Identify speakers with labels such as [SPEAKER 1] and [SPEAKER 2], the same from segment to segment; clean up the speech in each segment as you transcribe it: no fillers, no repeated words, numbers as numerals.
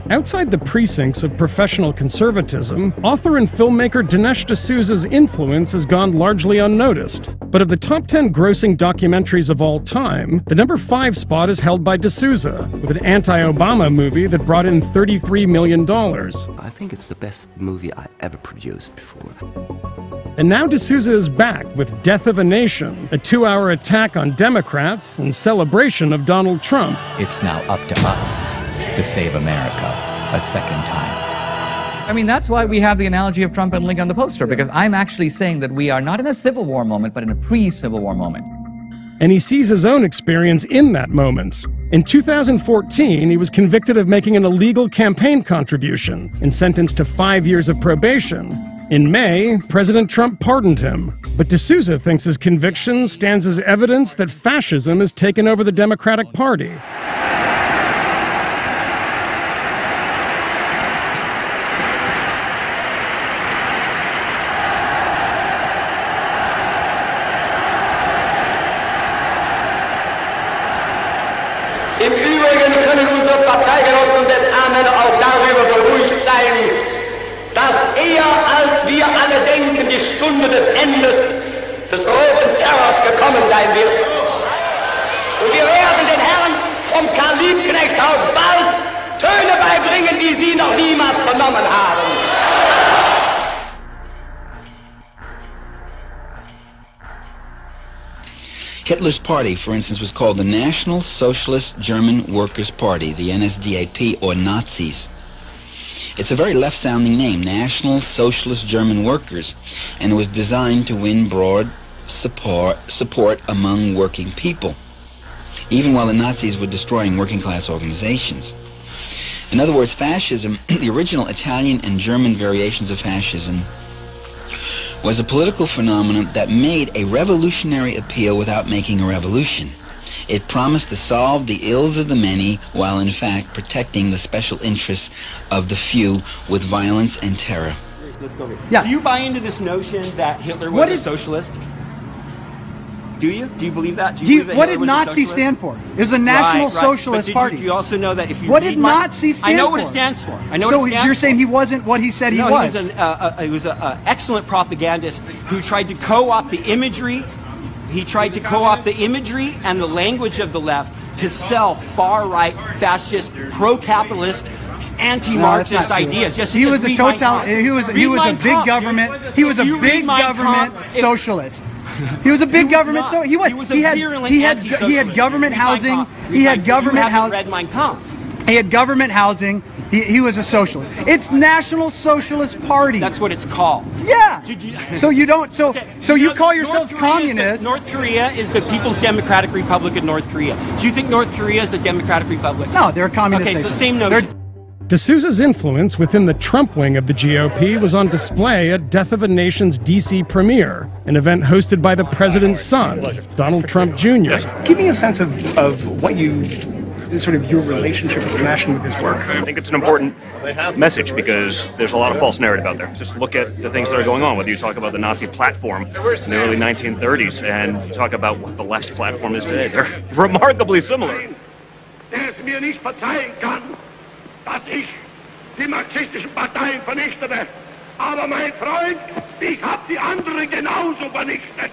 [SPEAKER 1] Outside the precincts of professional conservatism, author and filmmaker Dinesh D'Souza's influence has gone largely unnoticed. But of the top 10 grossing documentaries of all time, the number 5 spot is held by D'Souza, with an anti-Obama movie that brought in $33 million.
[SPEAKER 2] I think it's the best movie I ever produced before.
[SPEAKER 1] And now D'Souza is back with Death of a Nation, a 2-hour attack on Democrats in celebration of Donald Trump.
[SPEAKER 3] It's now up to us to save America a second time.
[SPEAKER 4] I mean, that's why we have the analogy of Trump and Lincoln on the poster, because I'm actually saying that we are not in a Civil War moment, but in a pre-Civil War moment.
[SPEAKER 1] And he sees his own experience in that moment. In 2014, he was convicted of making an illegal campaign contribution and sentenced to 5 years of probation. In May, President Trump pardoned him. But D'Souza thinks his conviction stands as evidence that fascism has taken over the Democratic Party.
[SPEAKER 5] Im Übrigen können unsere Parteigenossen des A-Männer auch darüber beruhigt sein, dass eher als wir alle denken, die Stunde des Endes des roten Terrors gekommen sein wird. Und wir werden den Herren vom Karl-Liebknecht-Haus bald Töne beibringen, die sie noch niemals vernommen haben.
[SPEAKER 6] Hitler's party, for instance, was called the National Socialist German Workers' Party, the NSDAP, or Nazis. It's a very left-sounding name, National Socialist German Workers, and it was designed to win broad support among working people, even while the Nazis were destroying working-class organizations. In other words, fascism, the original Italian and German variations of fascism, was a political phenomenon that made a revolutionary appeal without making a revolution. It promised to solve the ills of the many while in fact protecting the special interests of the few with violence and terror.
[SPEAKER 7] Let's go here.
[SPEAKER 8] Yeah.
[SPEAKER 7] Do you buy into this notion that Hitler was a socialist? Do you? Do you believe that? Do you believe that
[SPEAKER 8] what
[SPEAKER 7] Hitler
[SPEAKER 8] did
[SPEAKER 7] was
[SPEAKER 8] Nazi
[SPEAKER 7] a socialist?
[SPEAKER 8] stand for? It was a National Socialist Party.
[SPEAKER 7] Do you also know that if you
[SPEAKER 8] what
[SPEAKER 7] read
[SPEAKER 8] did
[SPEAKER 7] my,
[SPEAKER 8] Nazi stand for?
[SPEAKER 7] I know what it stands for. I know
[SPEAKER 8] so
[SPEAKER 7] what it stands
[SPEAKER 8] you're
[SPEAKER 7] for.
[SPEAKER 8] saying he wasn't what he said he was?
[SPEAKER 7] No, he was an excellent propagandist who tried to co-opt the imagery. He tried to co-opt the imagery and the language of the left to sell far-right, fascist, pro-capitalist, anti-Marxist ideas. Yes,
[SPEAKER 8] he was a total. He was a big government. He was a big government socialist. He was a big government. So he had government housing. He had government housing. He had government housing. He was a socialist. It's National Socialist Party.
[SPEAKER 7] That's what it's called.
[SPEAKER 8] Yeah. So you don't. So you call yourselves communist.
[SPEAKER 7] North Korea is the People's Democratic Republic of North Korea. Do you think North Korea is a democratic republic?
[SPEAKER 8] No, they're a communist.
[SPEAKER 7] Okay, so same notion.
[SPEAKER 1] D'Souza's influence within the Trump wing of the GOP was on display at Death of a Nation's DC premiere, an event hosted by the president's son, Donald Trump Jr.
[SPEAKER 9] Give me a sense of what you, sort of your relationship with the nation with his work.
[SPEAKER 10] I think it's an important message because there's a lot of false narrative out there. Just look at the things that are going on, whether you talk about the Nazi platform in the early 1930s and you talk about what the left's platform is today. They're remarkably similar.
[SPEAKER 5] Dass ich die marxistischen Parteien vernichtete. Aber mein Freund, ich habe die anderen genauso vernichtet.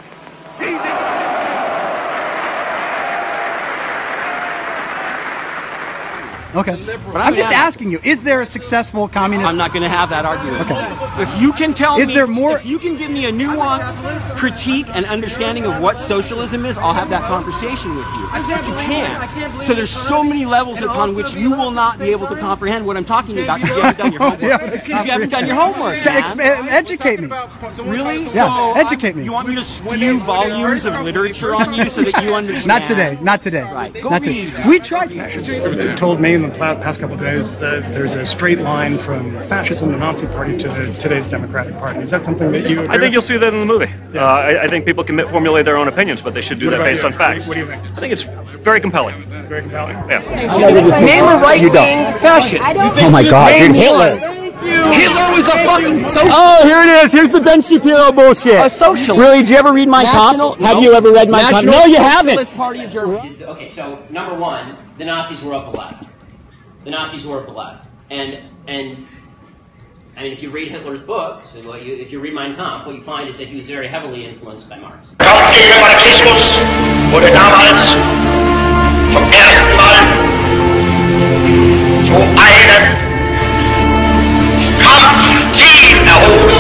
[SPEAKER 8] Okay. But I'm just asking you, is there a successful communist?
[SPEAKER 7] I'm not going to have that argument.
[SPEAKER 8] Okay.
[SPEAKER 7] If you can tell
[SPEAKER 8] me,
[SPEAKER 7] if you can give me a nuanced critique and understanding of what socialism is, I'll have that conversation with you. But you can't. So there's so many levels upon which you will not be able to comprehend what I'm talking about because you haven't done your homework. Because you haven't done your homework.
[SPEAKER 8] Educate me.
[SPEAKER 7] Really?
[SPEAKER 8] Yeah.
[SPEAKER 7] So
[SPEAKER 8] educate me.
[SPEAKER 7] You want me to spew volumes of literature on you so that you understand?
[SPEAKER 8] Not today. Not today.
[SPEAKER 7] Right. Go
[SPEAKER 8] not
[SPEAKER 7] read.
[SPEAKER 8] Today. We tried.
[SPEAKER 9] You told me in the past couple of days that there's a straight line from fascism, the Nazi Party, to today's Democratic Party. Is that something that you agree
[SPEAKER 10] I think you'll see that in the movie.
[SPEAKER 9] Yeah.
[SPEAKER 10] I think people can formulate their own opinions, but they should do that based on facts.
[SPEAKER 9] What do you think?
[SPEAKER 10] I think it's very compelling.
[SPEAKER 9] Very compelling.
[SPEAKER 10] Yeah.
[SPEAKER 4] Name a right-wing fascist.
[SPEAKER 3] Oh my God, dude, Hitler.
[SPEAKER 4] Hitler was a fucking socialist.
[SPEAKER 11] Oh, here it is. Here's the Ben Shapiro bullshit.
[SPEAKER 4] A socialist.
[SPEAKER 11] Really? Did you ever read Mein Kampf? Have you ever read Mein Kampf? No, you haven't.
[SPEAKER 4] Party of Germany.
[SPEAKER 12] Okay, so number one, the Nazis were of the left. The Nazis were of the left. And I mean, if you read Hitler's books, and if you read Mein Kampf, what you find is that he was very heavily influenced by Marx.
[SPEAKER 5] Kampf gegen den Marxismus wurde damals zum ersten Mal zu einem Kampfziel erhoben.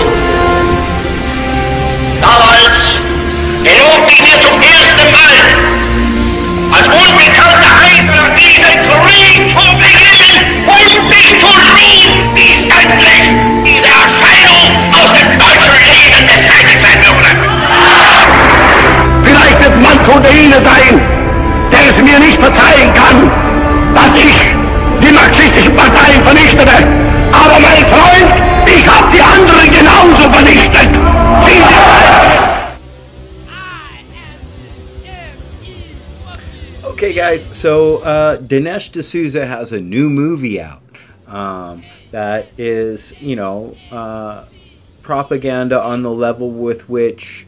[SPEAKER 5] Damals gelobten wir zum ersten Mal als unbekannte Einzelner diesen Krieg zu beginnen und bis zu Lohn bis endlich diese Erscheinung aus dem deutschen Leben beseitigt sein würde. Vielleicht wird manch unter Ihnen sein, der es mir nicht verzeihen kann, dass ich die marxistischen Parteien vernichtete. Aber mein Freund, ich habe die anderen genauso vernichtet. Sind Sie bereit?
[SPEAKER 13] Okay, guys, so Dinesh D'Souza has a new movie out that is, you know, propaganda on the level with which,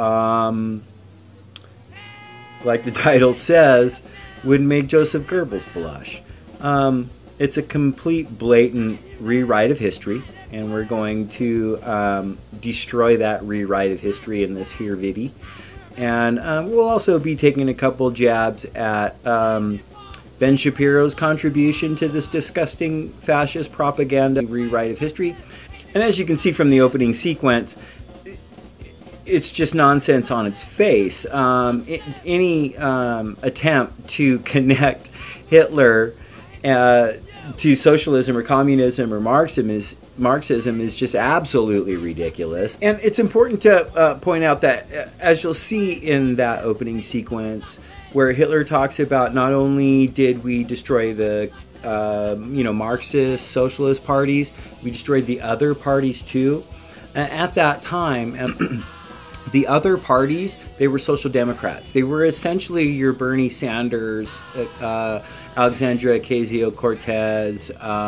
[SPEAKER 13] like the title says, would make Joseph Goebbels blush. It's a complete, blatant rewrite of history, and we're going to destroy that rewrite of history in this here video. And we'll also be taking a couple jabs at Ben Shapiro's contribution to this disgusting fascist propaganda rewrite of history. And as you can see from the opening sequence, it's just nonsense on its face. Any attempt to connect Hitler to socialism or communism or Marxism is just absolutely ridiculous. And it's important to point out that, as you'll see in that opening sequence, where Hitler talks about not only did we destroy the you know, Marxist socialist parties, we destroyed the other parties too. At that time, the other parties, they were social democrats. They were essentially your Bernie Sanders, Alexandria Ocasio-Cortez,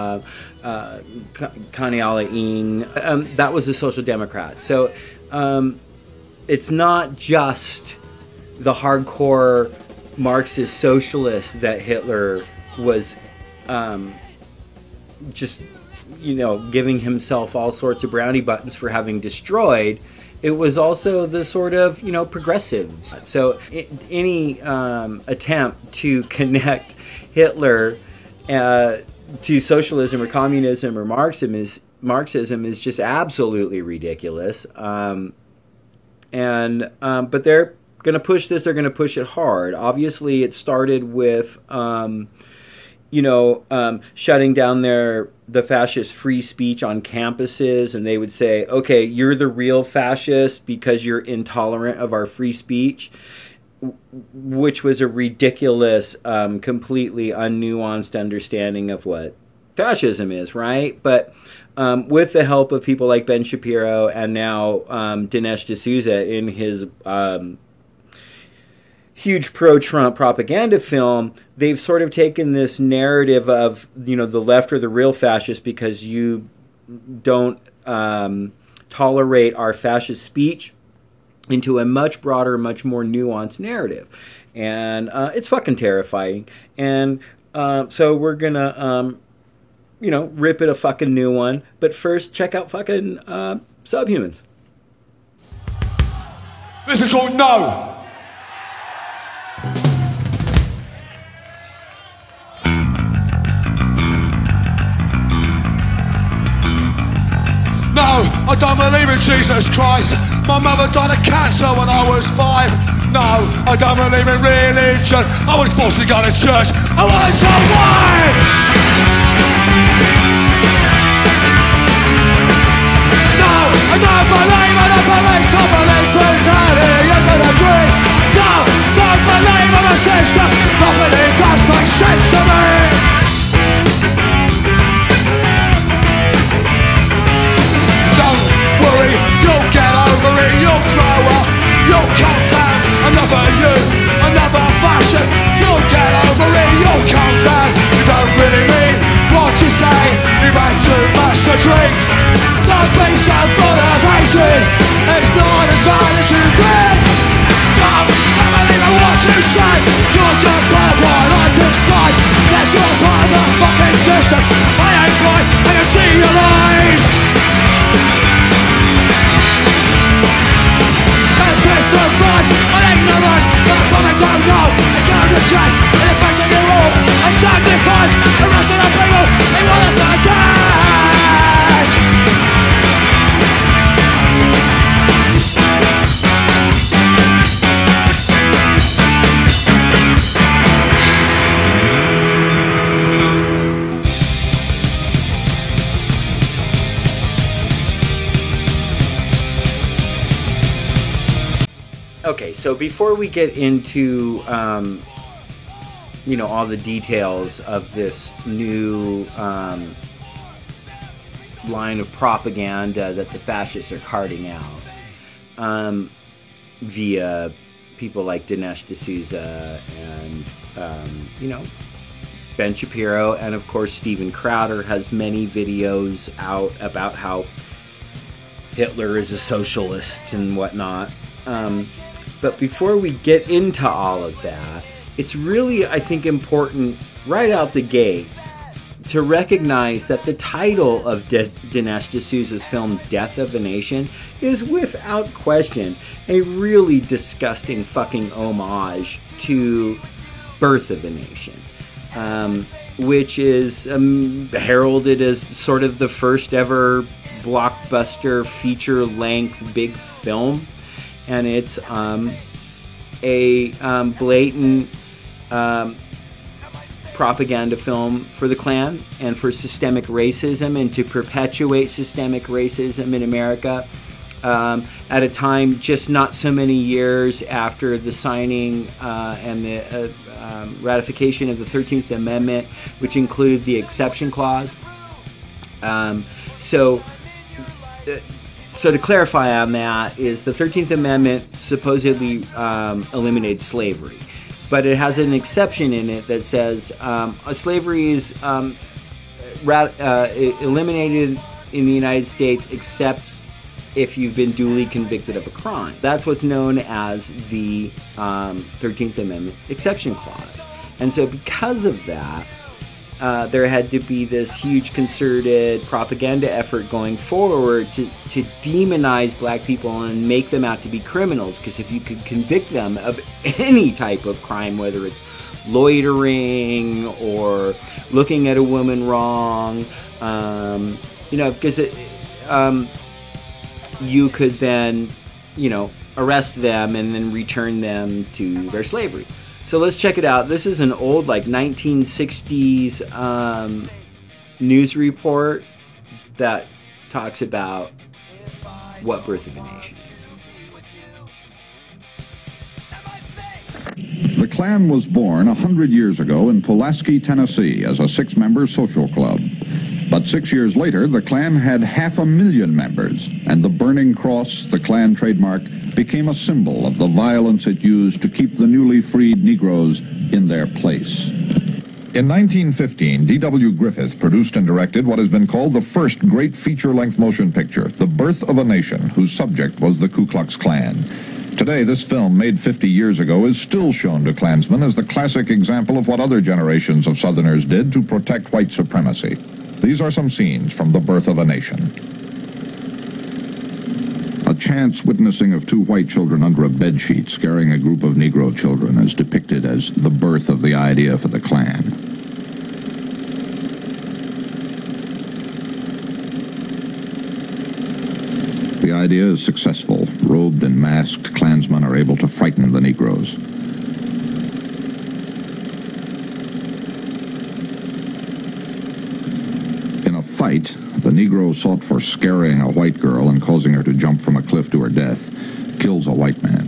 [SPEAKER 13] Kanyala Ing. That was a social democrat. So it's not just the hardcore Marxist socialist that Hitler was just, you know, giving himself all sorts of brownie buttons for having destroyed. It was also the sort of, you know, progressives. So any attempt to connect Hitler to socialism or communism or Marxism is just absolutely ridiculous. But they're going to push this. They're going to push it hard. Obviously, it started with you know, shutting down the fascist free speech on campuses, and they would say, okay, you're the real fascist because you're intolerant of our free speech, which was a ridiculous, completely unnuanced understanding of what fascism is, right? But with the help of people like Ben Shapiro and now Dinesh D'Souza in his huge pro-Trump propaganda film, they've sort of taken this narrative of, you know, the left are the real fascists because you don't tolerate our fascist speech into a much broader, much more nuanced narrative. And it's fucking terrifying. And so we're gonna, you know, rip it a fucking new one. But first, check out fucking Subhumans.
[SPEAKER 14] This is called No. I don't believe in Jesus Christ. My mother died of cancer when I was 5. No, I don't believe in religion. I was forced to go to church. I wanted to wine. No, I don't believe in the police. The police brutality into the dream. No, don't believe in a system. Nothing does make sense to me. You'll get over it, you'll grow up, you'll calm down. Another you, another fashion. You'll get over it, you'll calm down. You don't really mean what you say. You've had too much to drink. Don't be so full of hatred. It's not as bad as you think. Don't believe in what you say. You're just qualified, I despise. Yes, you're part of the fucking system. I ain't right.
[SPEAKER 13] Okay, so before we get into, you know, all the details of this new line of propaganda that the fascists are carting out via people like Dinesh D'Souza and, you know, Ben Shapiro, and of course Steven Crowder has many videos out about how Hitler is a socialist and whatnot. But before we get into all of that, it's really, I think, important right out the gate to recognize that the title of Dinesh D'Souza's film Death of a Nation is without question a really disgusting fucking homage to Birth of a Nation, which is heralded as sort of the first ever blockbuster feature-length big film. And it's a blatant propaganda film for the Klan and for systemic racism and to perpetuate systemic racism in America at a time just not so many years after the signing and the ratification of the 13th Amendment, which included the exception clause. So to clarify on that, is the 13th Amendment supposedly eliminated slavery, but it has an exception in it that says slavery is eliminated in the United States except if you've been duly convicted of a crime. That's what's known as the 13th Amendment exception clause. And so because of that, there had to be this huge concerted propaganda effort going forward to demonize black people and make them out to be criminals, because if you could convict them of any type of crime, whether it's loitering or looking at a woman wrong, you know, because you could then, you know, arrest them and then return them to their slavery. So let's check it out. This is an old, like, 1960s news report that talks about what Birth of a Nation is.
[SPEAKER 15] The Klan was born 100 years ago in Pulaski, Tennessee, as a 6-member social club. But 6 years later, the Klan had 500,000 members, and the burning cross, the Klan trademark, became a symbol of the violence it used to keep the newly freed Negroes in their place. In 1915, D.W. Griffith produced and directed what has been called the first great feature-length motion picture, The Birth of a Nation, whose subject was the Ku Klux Klan. Today, this film, made 50 years ago, is still shown to Klansmen as the classic example of what other generations of Southerners did to protect white supremacy. These are some scenes from The Birth of a Nation. A chance witnessing of 2 white children under a bedsheet scaring a group of Negro children is depicted as the birth of the idea for the Klan. The idea is successful. Robed and masked Klansmen are able to frighten the Negroes. Fight, the Negro sought for scaring a white girl and causing her to jump from a cliff to her death, kills a white man.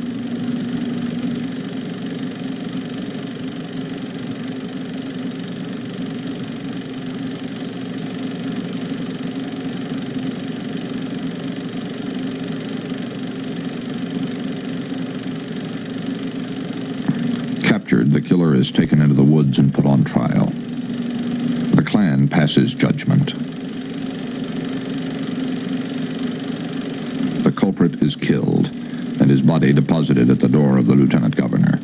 [SPEAKER 15] Captured, the killer is taken into the woods and put on trial. The Klan passes judgment. The culprit is killed, and his body deposited at the door of the lieutenant governor.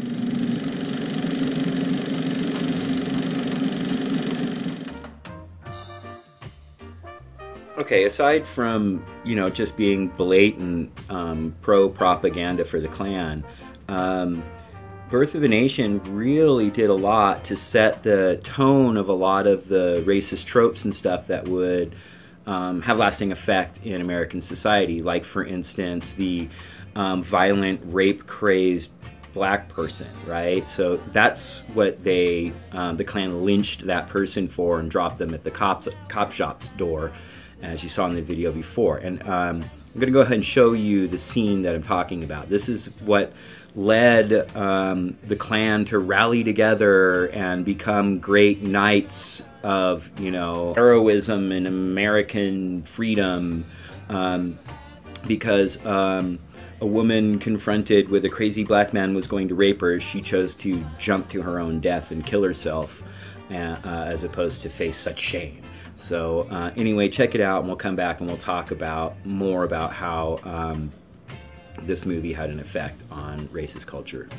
[SPEAKER 13] Okay, aside from, you know, just being blatant pro-propaganda for the Klan, Birth of a Nation really did a lot to set the tone of a lot of the racist tropes and stuff that would have lasting effect in American society. Like, for instance, the violent, rape-crazed black person, right? So that's what the Klan lynched that person for and dropped them at the cop shop's door, as you saw in the video before. And I'm going to go ahead and show you the scene that I'm talking about. This is what led the Klan to rally together and become great knights of, you know, heroism and American freedom, because a woman confronted with a crazy black man was going to rape her. She chose to jump to her own death and kill herself, as opposed to face such shame. So anyway, check it out, and we'll come back and we'll talk about more about how this movie had an effect on racist culture.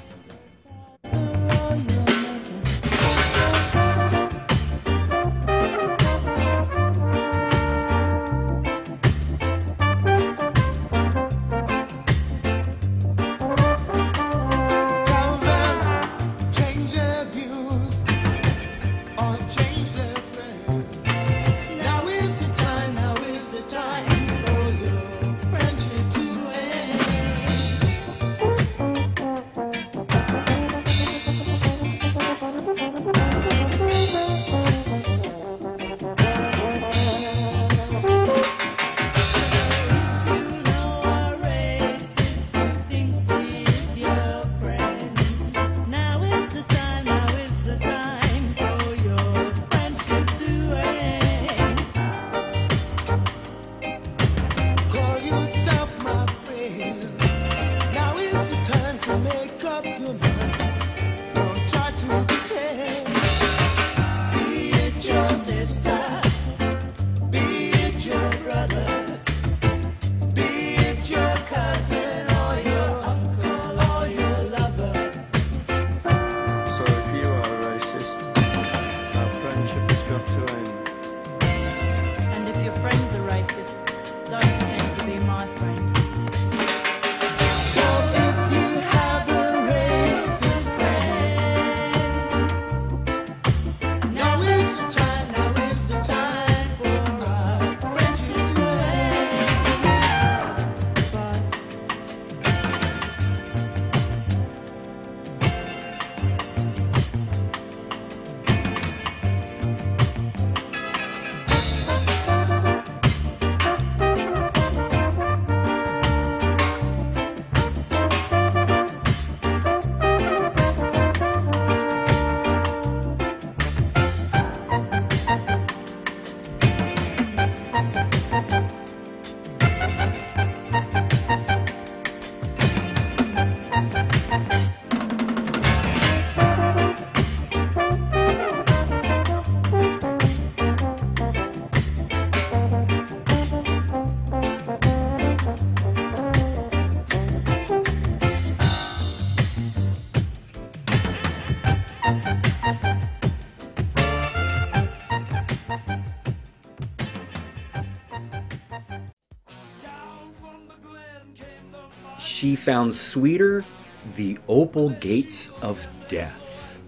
[SPEAKER 13] She found sweeter the opal gates of death.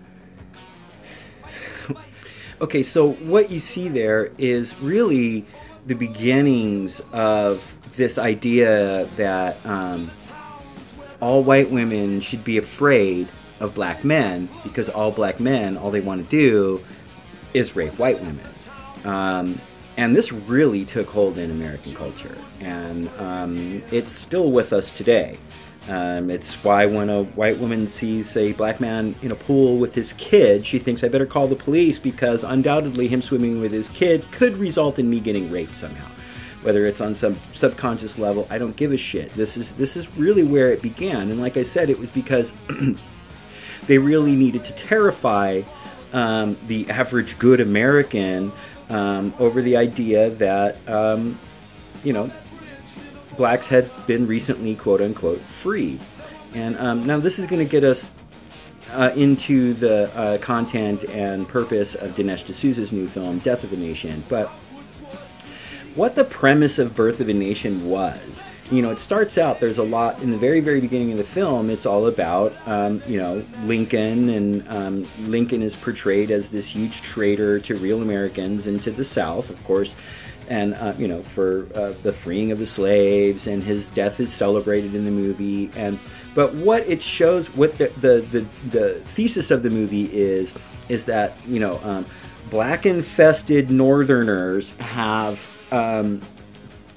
[SPEAKER 13] Okay, so what you see there is really the beginnings of this idea that all white women should be afraid of black men, because all black men, all they want to do is rape white women. And this really took hold in American culture, and it's still with us today. It's why when a white woman sees a black man in a pool with his kid, she thinks, I better call the police, because undoubtedly him swimming with his kid could result in me getting raped somehow. Whether it's on some subconscious level, I don't give a shit. This is really where it began, and like I said, it was because they really needed to terrify the average good American over the idea that, you know, blacks had been recently, quote-unquote, freed. And now this is going to get us into the content and purpose of Dinesh D'Souza's new film, Death of a Nation. But what the premise of Birth of a Nation was, you know, it starts out, there's a lot, in the very, very beginning of the film, it's all about, you know, Lincoln, and Lincoln is portrayed as this huge traitor to real Americans and to the South, of course, and, you know, for the freeing of the slaves, and his death is celebrated in the movie. But what it shows, what the thesis of the movie is that, you know, black-infested Northerners have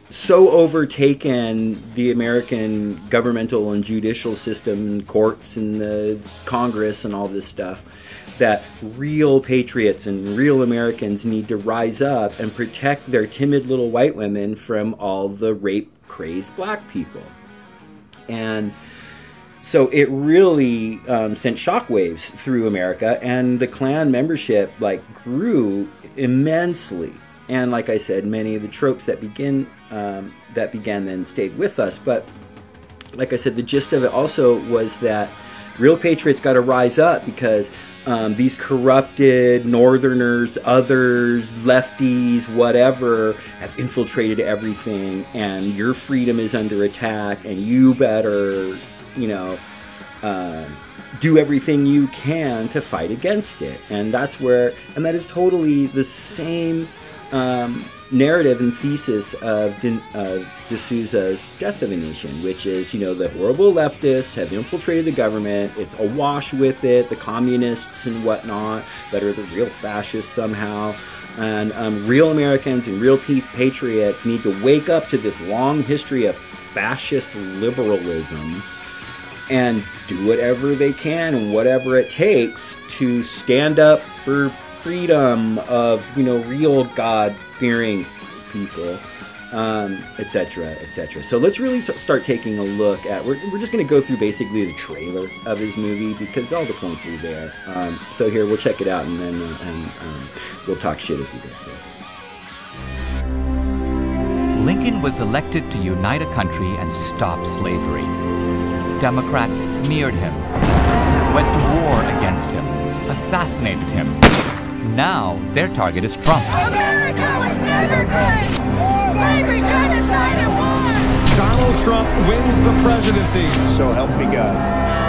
[SPEAKER 13] so overtaken the American governmental and judicial system and courts and the Congress and all this stuff that real patriots and real Americans need to rise up and protect their timid little white women from all the rape-crazed black people. And so it really sent shockwaves through America, and the Klan membership like grew immensely. And like I said, many of the tropes that began then stayed with us. But like I said, the gist of it also was that real patriots got to rise up, because these corrupted Northerners, others, lefties, whatever, have infiltrated everything, and your freedom is under attack, and you better, you know, do everything you can to fight against it. And that's where, and that is totally the same narrative and thesis of D'Souza's Death of a Nation, which is, you know, the horrible leftists have infiltrated the government, it's awash with it, the communists and whatnot that are the real fascists somehow, and real Americans and real patriots need to wake up to this long history of fascist liberalism and do whatever they can and whatever it takes to stand up for freedom of, you know, real God-fearing people, etc., etc. So let's really start taking a look at, we're just going to go through basically the trailer of his movie, because all the points are there. So here, we'll check it out, and then we'll talk shit as we go through.
[SPEAKER 4] Lincoln was elected to unite a country and stop slavery. Democrats smeared him, went to war against him, assassinated him. Now their target is Trump.
[SPEAKER 14] America was never great! Slavery, genocide, and war! Donald Trump wins the presidency. So help me God.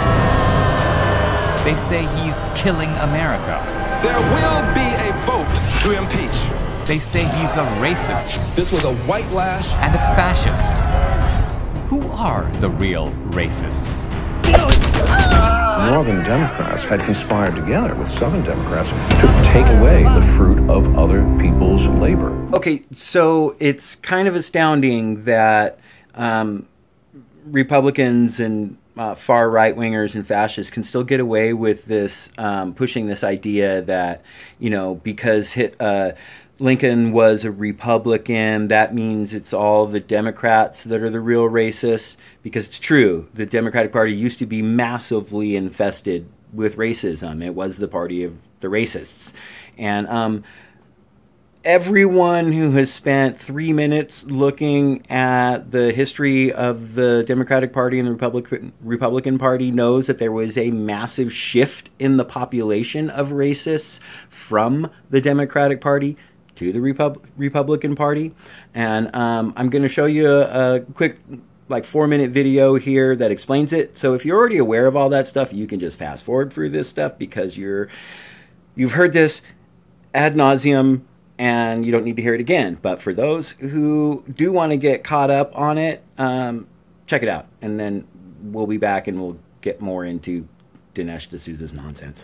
[SPEAKER 4] They say he's killing America.
[SPEAKER 16] There will be a vote to impeach.
[SPEAKER 4] They say he's a racist.
[SPEAKER 16] This was a white lash.
[SPEAKER 4] And a fascist. Who are the real racists?
[SPEAKER 17] Northern Democrats had conspired together with Southern Democrats to take away the fruit of other people's labor.
[SPEAKER 13] Okay, so it's kind of astounding that Republicans and far right-wingers and fascists can still get away with this, pushing this idea that, you know, because Lincoln was a Republican, that means it's all the Democrats that are the real racists, because it's true. The Democratic Party used to be massively infested with racism. It was the party of the racists. And everyone who has spent 3 minutes looking at the history of the Democratic Party and the Republican Party knows that there was a massive shift in the population of racists from the Democratic Party to the Republican Party. And I'm going to show you a quick, like, 4-minute video here that explains it. So if you're already aware of all that stuff, you can just fast forward through this stuff, because you've heard this ad nauseum and you don't need to hear it again. But for those who do want to get caught up on it, check it out. And then we'll be back and we'll get more into Dinesh D'Souza's nonsense.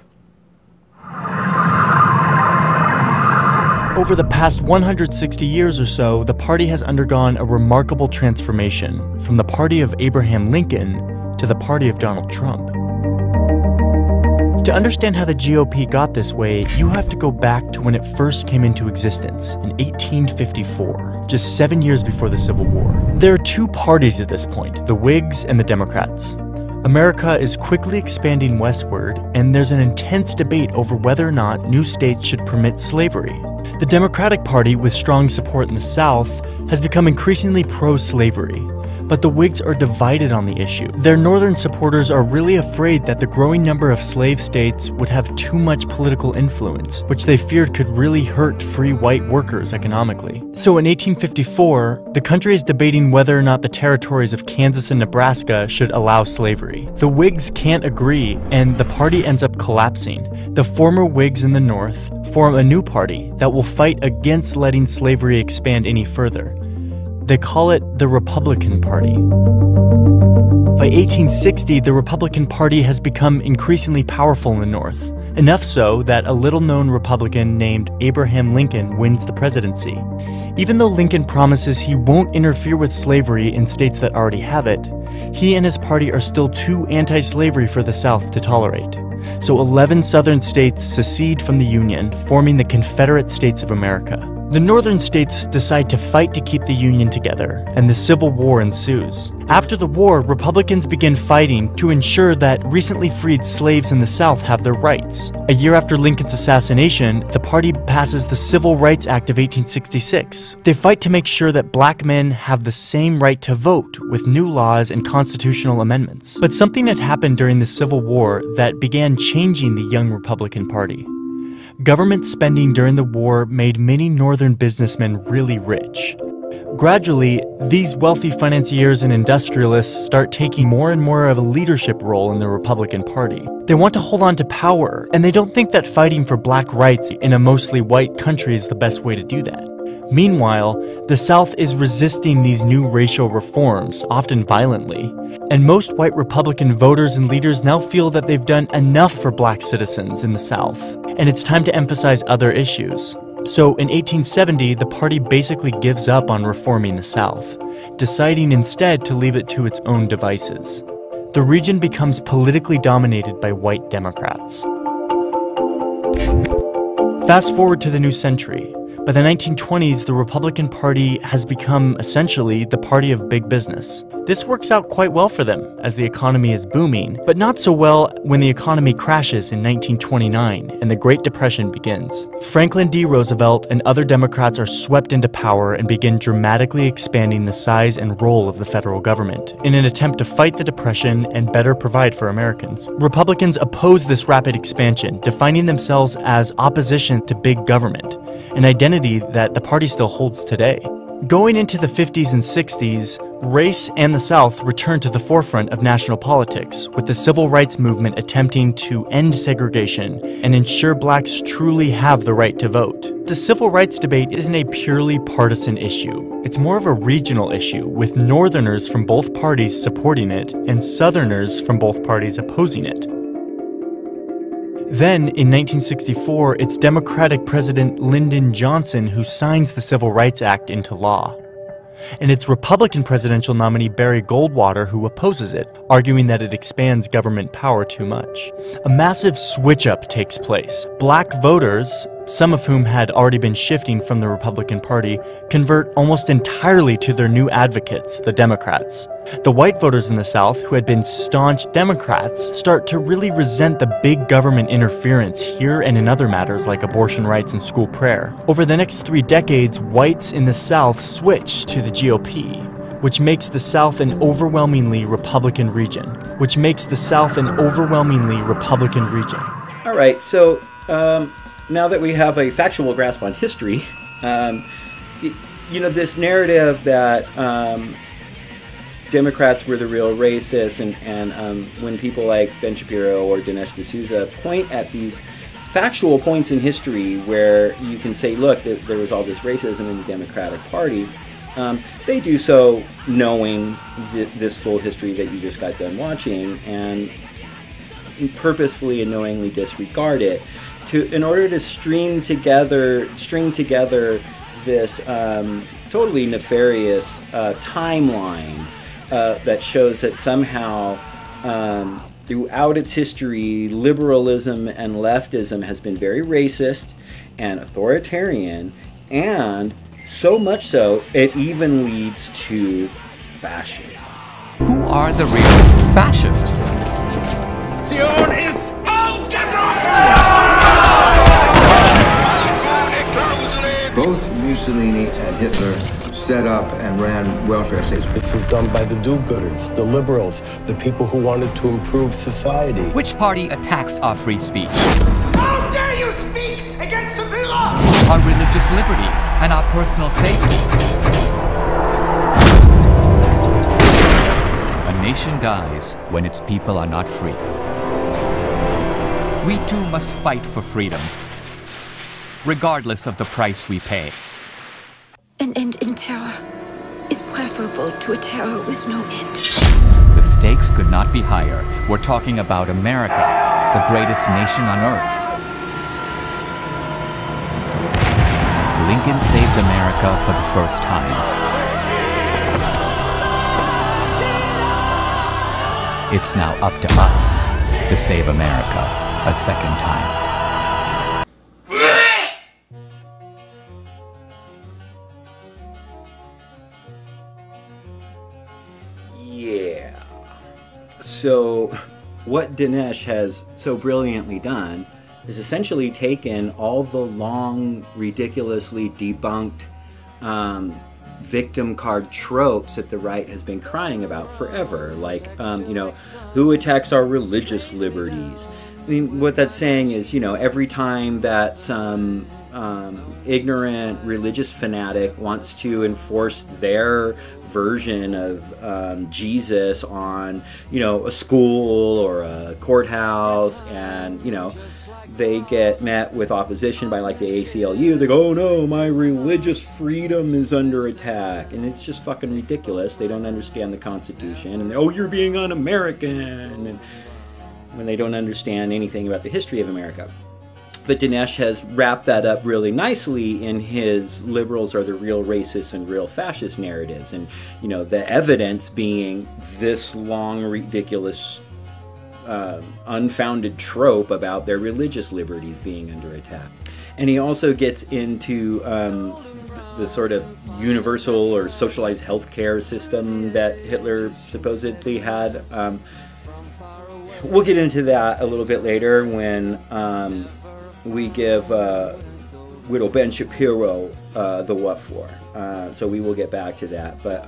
[SPEAKER 18] Over the past 160 years or so, the party has undergone a remarkable transformation from the party of Abraham Lincoln to the party of Donald Trump. To understand how the GOP got this way, you have to go back to when it first came into existence in 1854, just 7 years before the Civil War. There are two parties at this point, the Whigs and the Democrats. America is quickly expanding westward, and there's an intense debate over whether or not new states should permit slavery. The Democratic Party, with strong support in the South, has become increasingly pro-slavery, but the Whigs are divided on the issue. Their northern supporters are really afraid that the growing number of slave states would have too much political influence, which they feared could really hurt free white workers economically. So in 1854, the country is debating whether or not the territories of Kansas and Nebraska should allow slavery. The Whigs can't agree, and the party ends up collapsing. The former Whigs in the North form a new party that will fight against letting slavery expand any further. They call it the Republican Party. By 1860, the Republican Party has become increasingly powerful in the North, Enough so that a little-known Republican named Abraham Lincoln wins the presidency. Even though Lincoln promises he won't interfere with slavery in states that already have it, he and his party are still too anti-slavery for the South to tolerate. So 11 southern states secede from the Union, forming the Confederate States of America. The northern states decide to fight to keep the Union together, and the Civil War ensues. After the war, Republicans begin fighting to ensure that recently freed slaves in the South have their rights. A year after Lincoln's assassination, the party passes the Civil Rights Act of 1866. They fight to make sure that black men have the same right to vote, with new laws and constitutional amendments. But something had happened during the Civil War that began changing the young Republican Party. Government spending during the war made many northern businessmen really rich. Gradually, these wealthy financiers and industrialists start taking more and more of a leadership role in the Republican Party. They want to hold on to power, and they don't think that fighting for black rights in a mostly white country is the best way to do that. Meanwhile, the South is resisting these new racial reforms, often violently. And most white Republican voters and leaders now feel that they've done enough for black citizens in the South, and it's time to emphasize other issues. So in 1870, the party basically gives up on reforming the South, deciding instead to leave it to its own devices. The region becomes politically dominated by white Democrats. Fast forward to the new century. By the 1920s, the Republican Party has become essentially the party of big business. This works out quite well for them as the economy is booming, but not so well when the economy crashes in 1929 and the Great Depression begins. Franklin D. Roosevelt and other Democrats are swept into power and begin dramatically expanding the size and role of the federal government in an attempt to fight the Depression and better provide for Americans. Republicans oppose this rapid expansion, defining themselves as opposition to big government, an identity that the party still holds today. Going into the 50s and 60s, race and the South returned to the forefront of national politics, with the civil rights movement attempting to end segregation and ensure blacks truly have the right to vote. The civil rights debate isn't a purely partisan issue. It's more of a regional issue, with Northerners from both parties supporting it and Southerners from both parties opposing it. Then, in 1964, it's Democratic President Lyndon Johnson who signs the Civil Rights Act into law. And it's Republican presidential nominee Barry Goldwater who opposes it, arguing that it expands government power too much. A massive switch-up takes place. Black voters, some of whom had already been shifting from the Republican Party, convert almost entirely to their new advocates, the Democrats. The white voters in the South, who had been staunch Democrats, start to really resent the big government interference here and in other matters like abortion rights and school prayer. Over the next 3 decades, whites in the South switch to the GOP, which makes the South an overwhelmingly Republican region.
[SPEAKER 13] All right, so now that we have a factual grasp on history, this narrative that Democrats were the real racists, and when people like Ben Shapiro or Dinesh D'Souza point at these factual points in history where you can say, look, there was all this racism in the Democratic Party, they do so knowing this full history that you just got done watching and purposefully and knowingly disregard it in order to string together this totally nefarious timeline that shows that somehow throughout its history, liberalism and leftism has been very racist and authoritarian, and so much so it even leads to fascism.
[SPEAKER 4] Who are the real fascists?
[SPEAKER 19] Both Mussolini and Hitler set up and ran welfare states.
[SPEAKER 20] This is done by the do-gooders, the liberals, the people who wanted to improve society.
[SPEAKER 4] Which party attacks our free speech?
[SPEAKER 14] How dare you speak against the Führer?
[SPEAKER 4] Our religious liberty and our personal safety. A nation dies when its people are not free. We too must fight for freedom, regardless of the price we pay.
[SPEAKER 21] An end in terror is preferable to a terror with no end.
[SPEAKER 4] The stakes could not be higher. We're talking about America, the greatest nation on earth. Lincoln saved America for the first time. It's now up to us to save America a second time.
[SPEAKER 13] Yeah. So what Dinesh has so brilliantly done is essentially taken all the long, ridiculously debunked victim card tropes that the right has been crying about forever. Like, you know, who attacks our religious liberties? I mean, what that's saying is, you know, every time that some ignorant religious fanatic wants to enforce their version of Jesus on, you know, a school or a courthouse, and, you know, they get met with opposition by like the ACLU. They go, oh no, my religious freedom is under attack. And it's just fucking ridiculous. They don't understand the Constitution. And oh, you're being un-American. And when they don't understand anything about the history of America. But Dinesh has wrapped that up really nicely in his liberals are the real racists and real fascist narratives. And, you know, the evidence being this long, ridiculous, unfounded trope about their religious liberties being under attack. And he also gets into the sort of universal or socialized healthcare system that Hitler supposedly had. We'll get into that a little bit later when we give Widow Ben Shapiro the what for. So we will get back to that. But,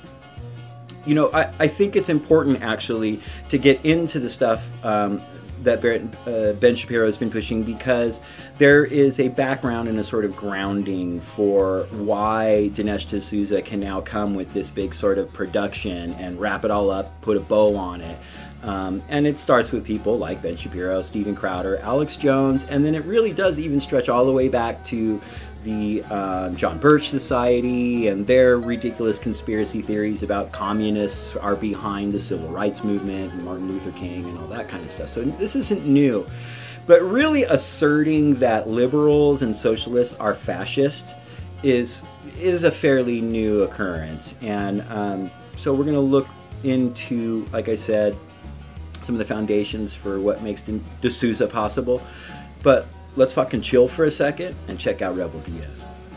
[SPEAKER 13] you know, I think it's important actually to get into the stuff that Ben Shapiro has been pushing, because there is a background and a sort of grounding for why Dinesh D'Souza can now come with this big sort of production and wrap it all up, put a bow on it. And it starts with people like Ben Shapiro, Steven Crowder, Alex Jones, and then it really does even stretch all the way back to the John Birch Society and their ridiculous conspiracy theories about communists are behind the civil rights movement and Martin Luther King and all that kind of stuff. So this isn't new. But really asserting that liberals and socialists are fascists is a fairly new occurrence. And so we're going to look into, like I said, some of the foundations for what makes D'Souza possible. But let's fucking chill for a second and check out Rebel Diaz.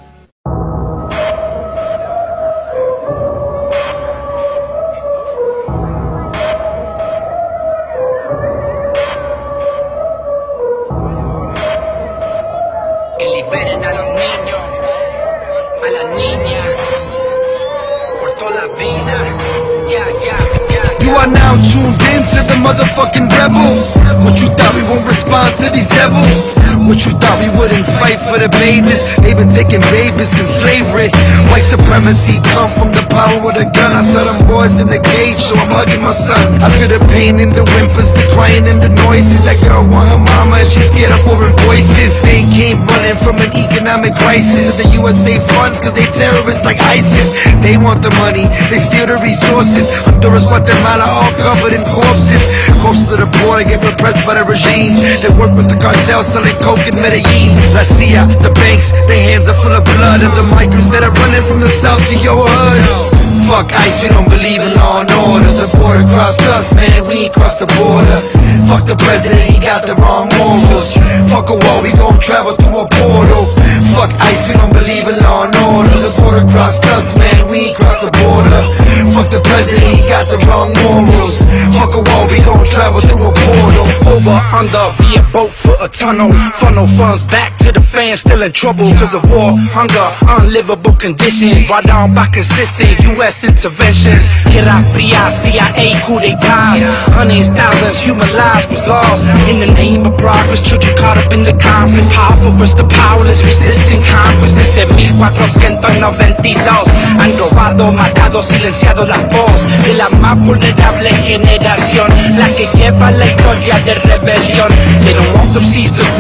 [SPEAKER 2] Que liberen a los niños, a las niñas, por toda la vida. You are now tuned in to the motherfucking rebel. What you thought we won't respond to these devils? What you thought we wouldn't fight for the babies? They've been taking babies in slavery. White supremacy come from the power of the gun. I saw them boys in the cage, so I'm hugging my son. I feel the pain in the whimpers, the crying and the noises. That girl want her mama and she's scared of foreign voices. They came running from an economic crisis. The USA funds cause they terrorists like ISIS. They want the money, they steal the resources. Honduras, Guatemala, all covered in corpses. Corpses of the poor get repressed by the regimes. They work with the cartel selling coke in Medellin. La CIA, the banks, their hands are full of blood. And the migrants that are running from the south to your hood. Fuck ICE, we don't believe in law and order. The border crossed us, man, we ain't crossed the border. Fuck the president, he got the wrong morals. Fuck a wall, we gon' travel through a portal. Fuck ICE, we don't believe in law and order. The border crossed us, man, we ain't crossed the border. Fuck the president, he got the wrong morals. Fuck a wall, we gon' travel through a portal. Over, under, via boat, foot, a tunnel. Funnel funds back to the fans, still in trouble. Cause of war, hunger, unlivable conditions. Brought down by consistent US interventions. Guerra Fria, CIA, coup d'etats. Hundreds, thousands, human lives was lost. In the name of progress, children caught up in the conflict. Powerful versus the powerless, resisting conquest. Desde 1492 han robado, matado, silenciado la voz de la más vulnerable generación, la que lleva la historia de rebelión. They don't want them seeds to grow,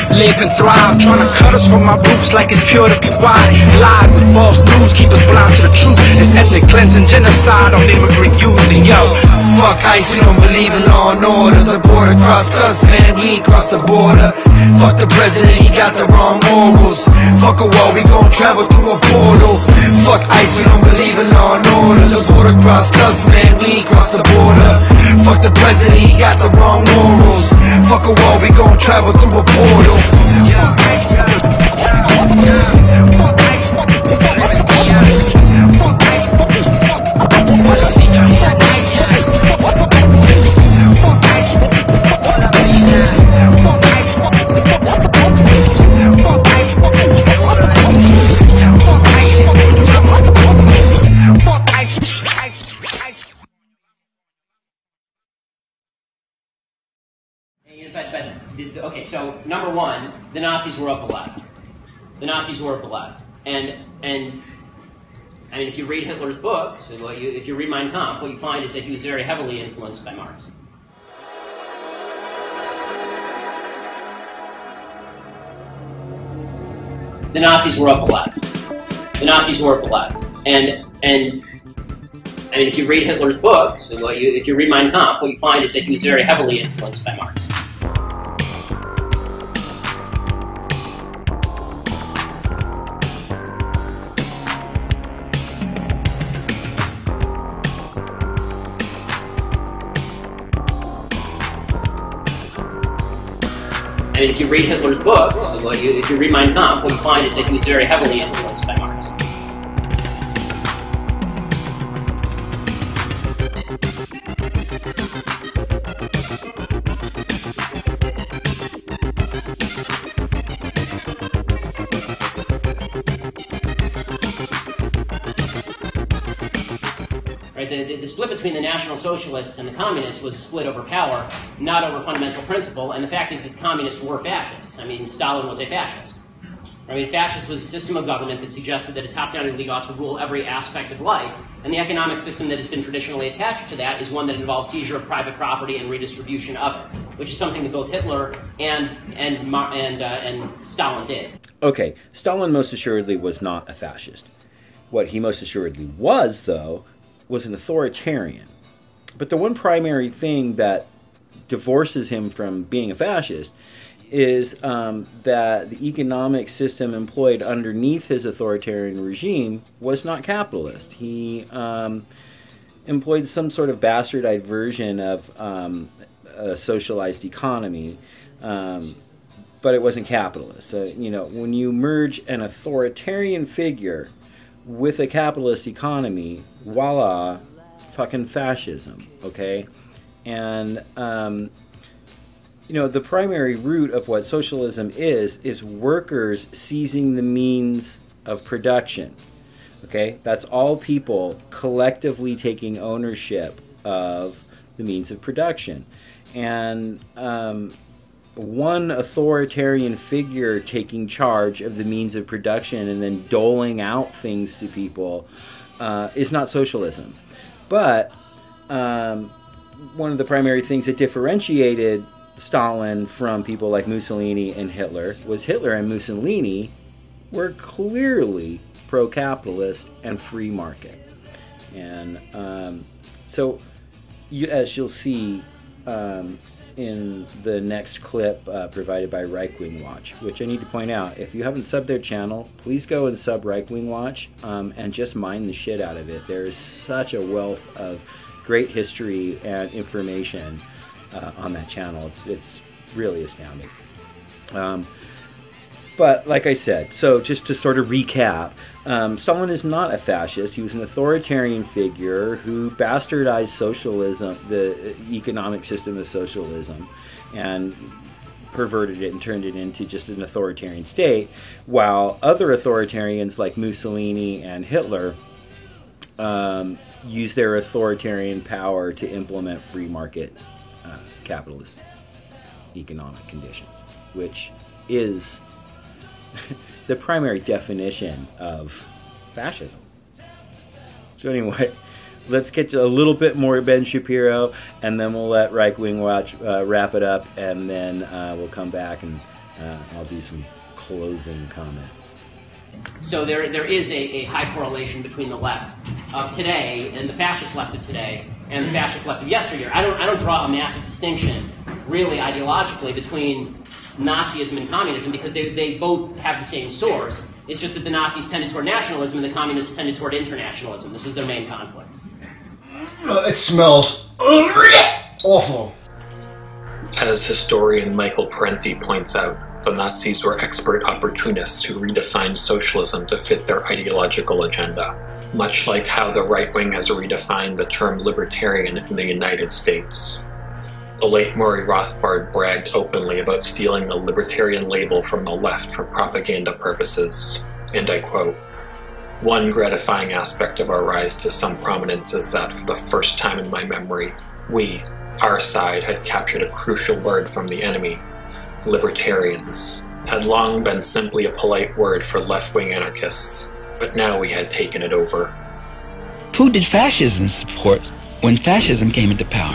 [SPEAKER 2] live and thrive, trying to cut us from our roots like it's pure to be wide. Lies and false news keep us blind to the truth. It's ethnic cleansing, genocide on immigrant youth. And yo, fuck ICE, we don't believe in law and order. The border crossed us, man, we ain't crossed the border. Fuck the president, he got the wrong morals. Fuck a wall, we gon' travel through a portal. Fuck ICE, we don't believe in law and order. The border crossed us, man, we ain't crossed the border. Fuck the president, he got the wrong morals. Fuck a wall, we gon' travel through a portal.
[SPEAKER 12] Okay, so number one, the Nazis were of the left. The Nazis were of the left, and I mean, if you read Hitler's books, and if you read Mein Kampf, what you find is that he was very heavily influenced by Marx. The Nazis were of the left. The Nazis were of the left, and I mean, if you read Hitler's books, and if you read Mein Kampf, what you find is that he was very heavily influenced by Marx. I mean, if you read Hitler's books, if you read Mein Kampf, what you find is that he was very heavily influenced by Marx. The split between the National Socialists and the Communists was a split over power, not over fundamental principle, and the fact is that the Communists were fascists. I mean, Stalin was a fascist. I mean, fascist was a system of government that suggested that a top-down elite ought to rule every aspect of life, and the economic system that has been traditionally attached to that is one that involves seizure of private property and redistribution of it, which is something that both Hitler and Stalin did.
[SPEAKER 13] Okay, Stalin most assuredly was not a fascist. What he most assuredly was, though, was an authoritarian. But the one primary thing that divorces him from being a fascist is that the economic system employed underneath his authoritarian regime was not capitalist. He employed some sort of bastardized version of a socialized economy, but it wasn't capitalist. So, you know, when you merge an authoritarian figure with a capitalist economy, voila, fucking fascism, okay? And, you know, the primary root of what socialism is workers seizing the means of production, okay? That's all people collectively taking ownership of the means of production. And one authoritarian figure taking charge of the means of production and then doling out things to people is not socialism. But one of the primary things that differentiated Stalin from people like Mussolini and Hitler was Hitler and Mussolini were clearly pro-capitalist and free market. And so, as you'll see in the next clip provided by Right Wing Watch, which I need to point out, if you haven't subbed their channel, please go and sub Right Wing Watch and just mine the shit out of it. There is such a wealth of great history and information on that channel. It's really astounding. But like I said, so just to sort of recap, Stalin is not a fascist. He was an authoritarian figure who bastardized socialism, the economic system of socialism, and perverted it and turned it into just an authoritarian state, while other authoritarians like Mussolini and Hitler used their authoritarian power to implement free market capitalist economic conditions, which is the primary definition of fascism. So anyway, let's get to a little bit more Ben Shapiro, and then we'll let Right Wing Watch wrap it up, and then we'll come back and I'll do some closing comments.
[SPEAKER 12] So there is a high correlation between the left of today and the fascist left of today and the fascist left of yesteryear. I don't draw a massive distinction, really ideologically, between Nazism and communism, because they both have the same source. It's just that the Nazis tended toward nationalism and the communists tended toward internationalism. This was their main conflict.
[SPEAKER 14] It smells awful.
[SPEAKER 6] As historian Michael Parenti points out, the Nazis were expert opportunists who redefined socialism to fit their ideological agenda, much like how the right wing has redefined the term libertarian in the United States. The late Murray Rothbard bragged openly about stealing the libertarian label from the left for propaganda purposes, and I quote, "One gratifying aspect of our rise to some prominence is that for the first time in my memory, we, our side, had captured a crucial word from the enemy. Libertarians had long been simply a polite word for left-wing anarchists, but now we had taken it over."
[SPEAKER 22] Who did fascism support when fascism came into power?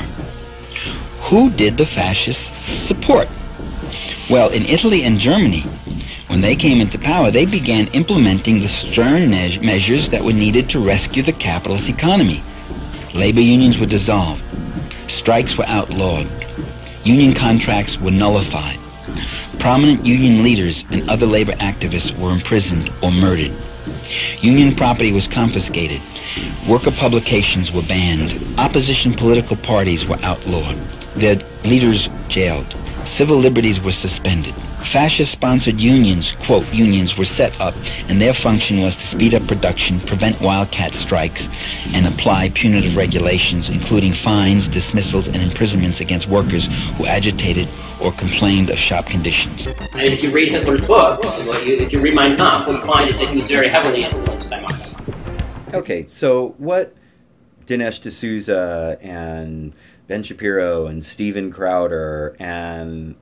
[SPEAKER 22] Who did the fascists support? Well, in Italy and Germany, when they came into power, they began implementing the stern measures that were needed to rescue the capitalist economy. Labor unions were dissolved. Strikes were outlawed. Union contracts were nullified. Prominent union leaders and other labor activists were imprisoned or murdered. Union property was confiscated. Worker publications were banned. Opposition political parties were outlawed. Their leaders jailed. Civil liberties were suspended. Fascist-sponsored unions, quote, unions, were set up, and their function was to speed up production, prevent wildcat strikes, and apply punitive regulations, including fines, dismissals, and imprisonments against workers who agitated or complained of shop conditions.
[SPEAKER 12] And if you read Hitler's book, if you read Mein Kampf, what you find is that he was very heavily influenced by Marx.
[SPEAKER 13] Okay, so what Dinesh D'Souza and Ben Shapiro and Steven Crowder and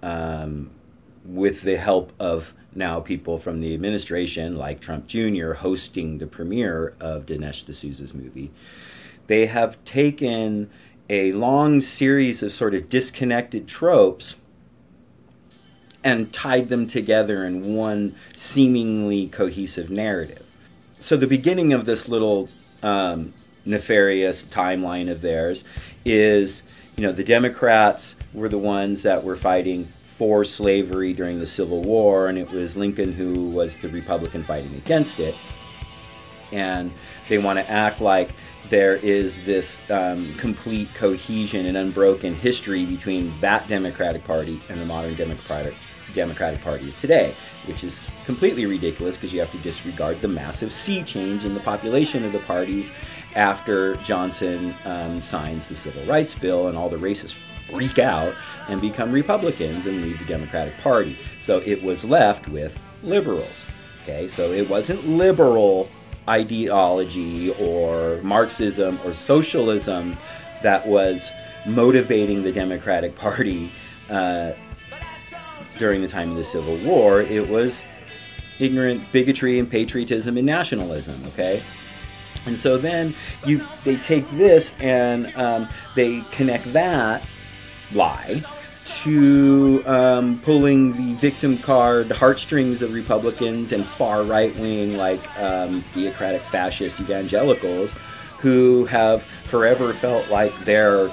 [SPEAKER 13] with the help of now people from the administration like Trump Jr. hosting the premiere of Dinesh D'Souza's movie, they have taken a long series of sort of disconnected tropes and tied them together in one seemingly cohesive narrative. So the beginning of this little nefarious timeline of theirs is, you know, the Democrats were the ones that were fighting for slavery during the Civil War, and it was Lincoln who was the Republican fighting against it. And they want to act like there is this complete cohesion and unbroken history between that Democratic Party and the modern Democratic Party of today, which is completely ridiculous because you have to disregard the massive sea change in the population of the parties after Johnson signs the Civil Rights Bill, and all the racists freak out and become Republicans and leave the Democratic Party. So it was left with liberals. Okay, so it wasn't liberal ideology or Marxism or socialism that was motivating the Democratic Party during the time of the Civil War. It was ignorant bigotry and patriotism and nationalism, okay? And so then they take this and they connect that lie to pulling the victim card heartstrings of Republicans and far right-wing, like theocratic fascist evangelicals, who have forever felt like their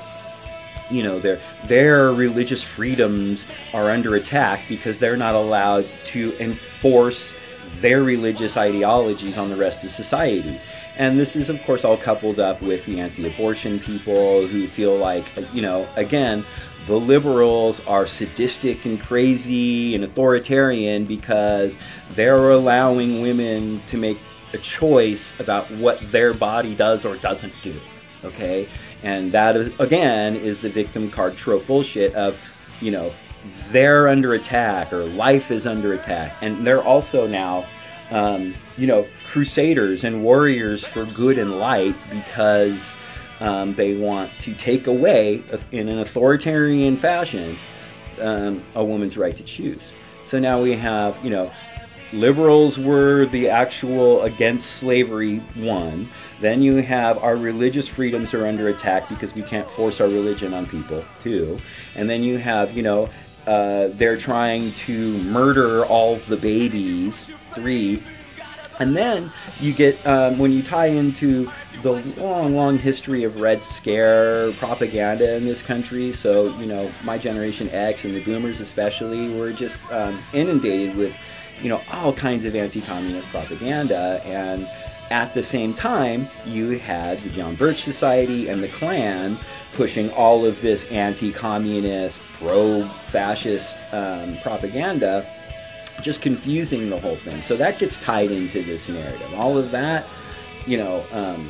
[SPEAKER 13] religious freedoms are under attack because they're not allowed to enforce their religious ideologies on the rest of society. And this is, of course, all coupled up with the anti-abortion people who feel like, you know, again, the liberals are sadistic and crazy and authoritarian because they're allowing women to make a choice about what their body does or doesn't do, okay? And that, is, again, is the victim card trope bullshit of, you know, they're under attack or life is under attack. And they're also now, you know, crusaders and warriors for good and light because they want to take away, in an authoritarian fashion, a woman's right to choose. So now we have, you know, liberals were the actual against slavery one. Then you have our religious freedoms are under attack because we can't force our religion on people, too. And then you have, you know, they're trying to murder all the babies, 3. And then you get, when you tie into the long, long history of Red Scare propaganda in this country, so, you know, my generation X and the boomers especially were just inundated with, you know, all kinds of anti-communist propaganda. And at the same time, you had the John Birch Society and the Klan pushing all of this anti-communist, pro-fascist propaganda, just confusing the whole thing. So that gets tied into this narrative. All of that, you know,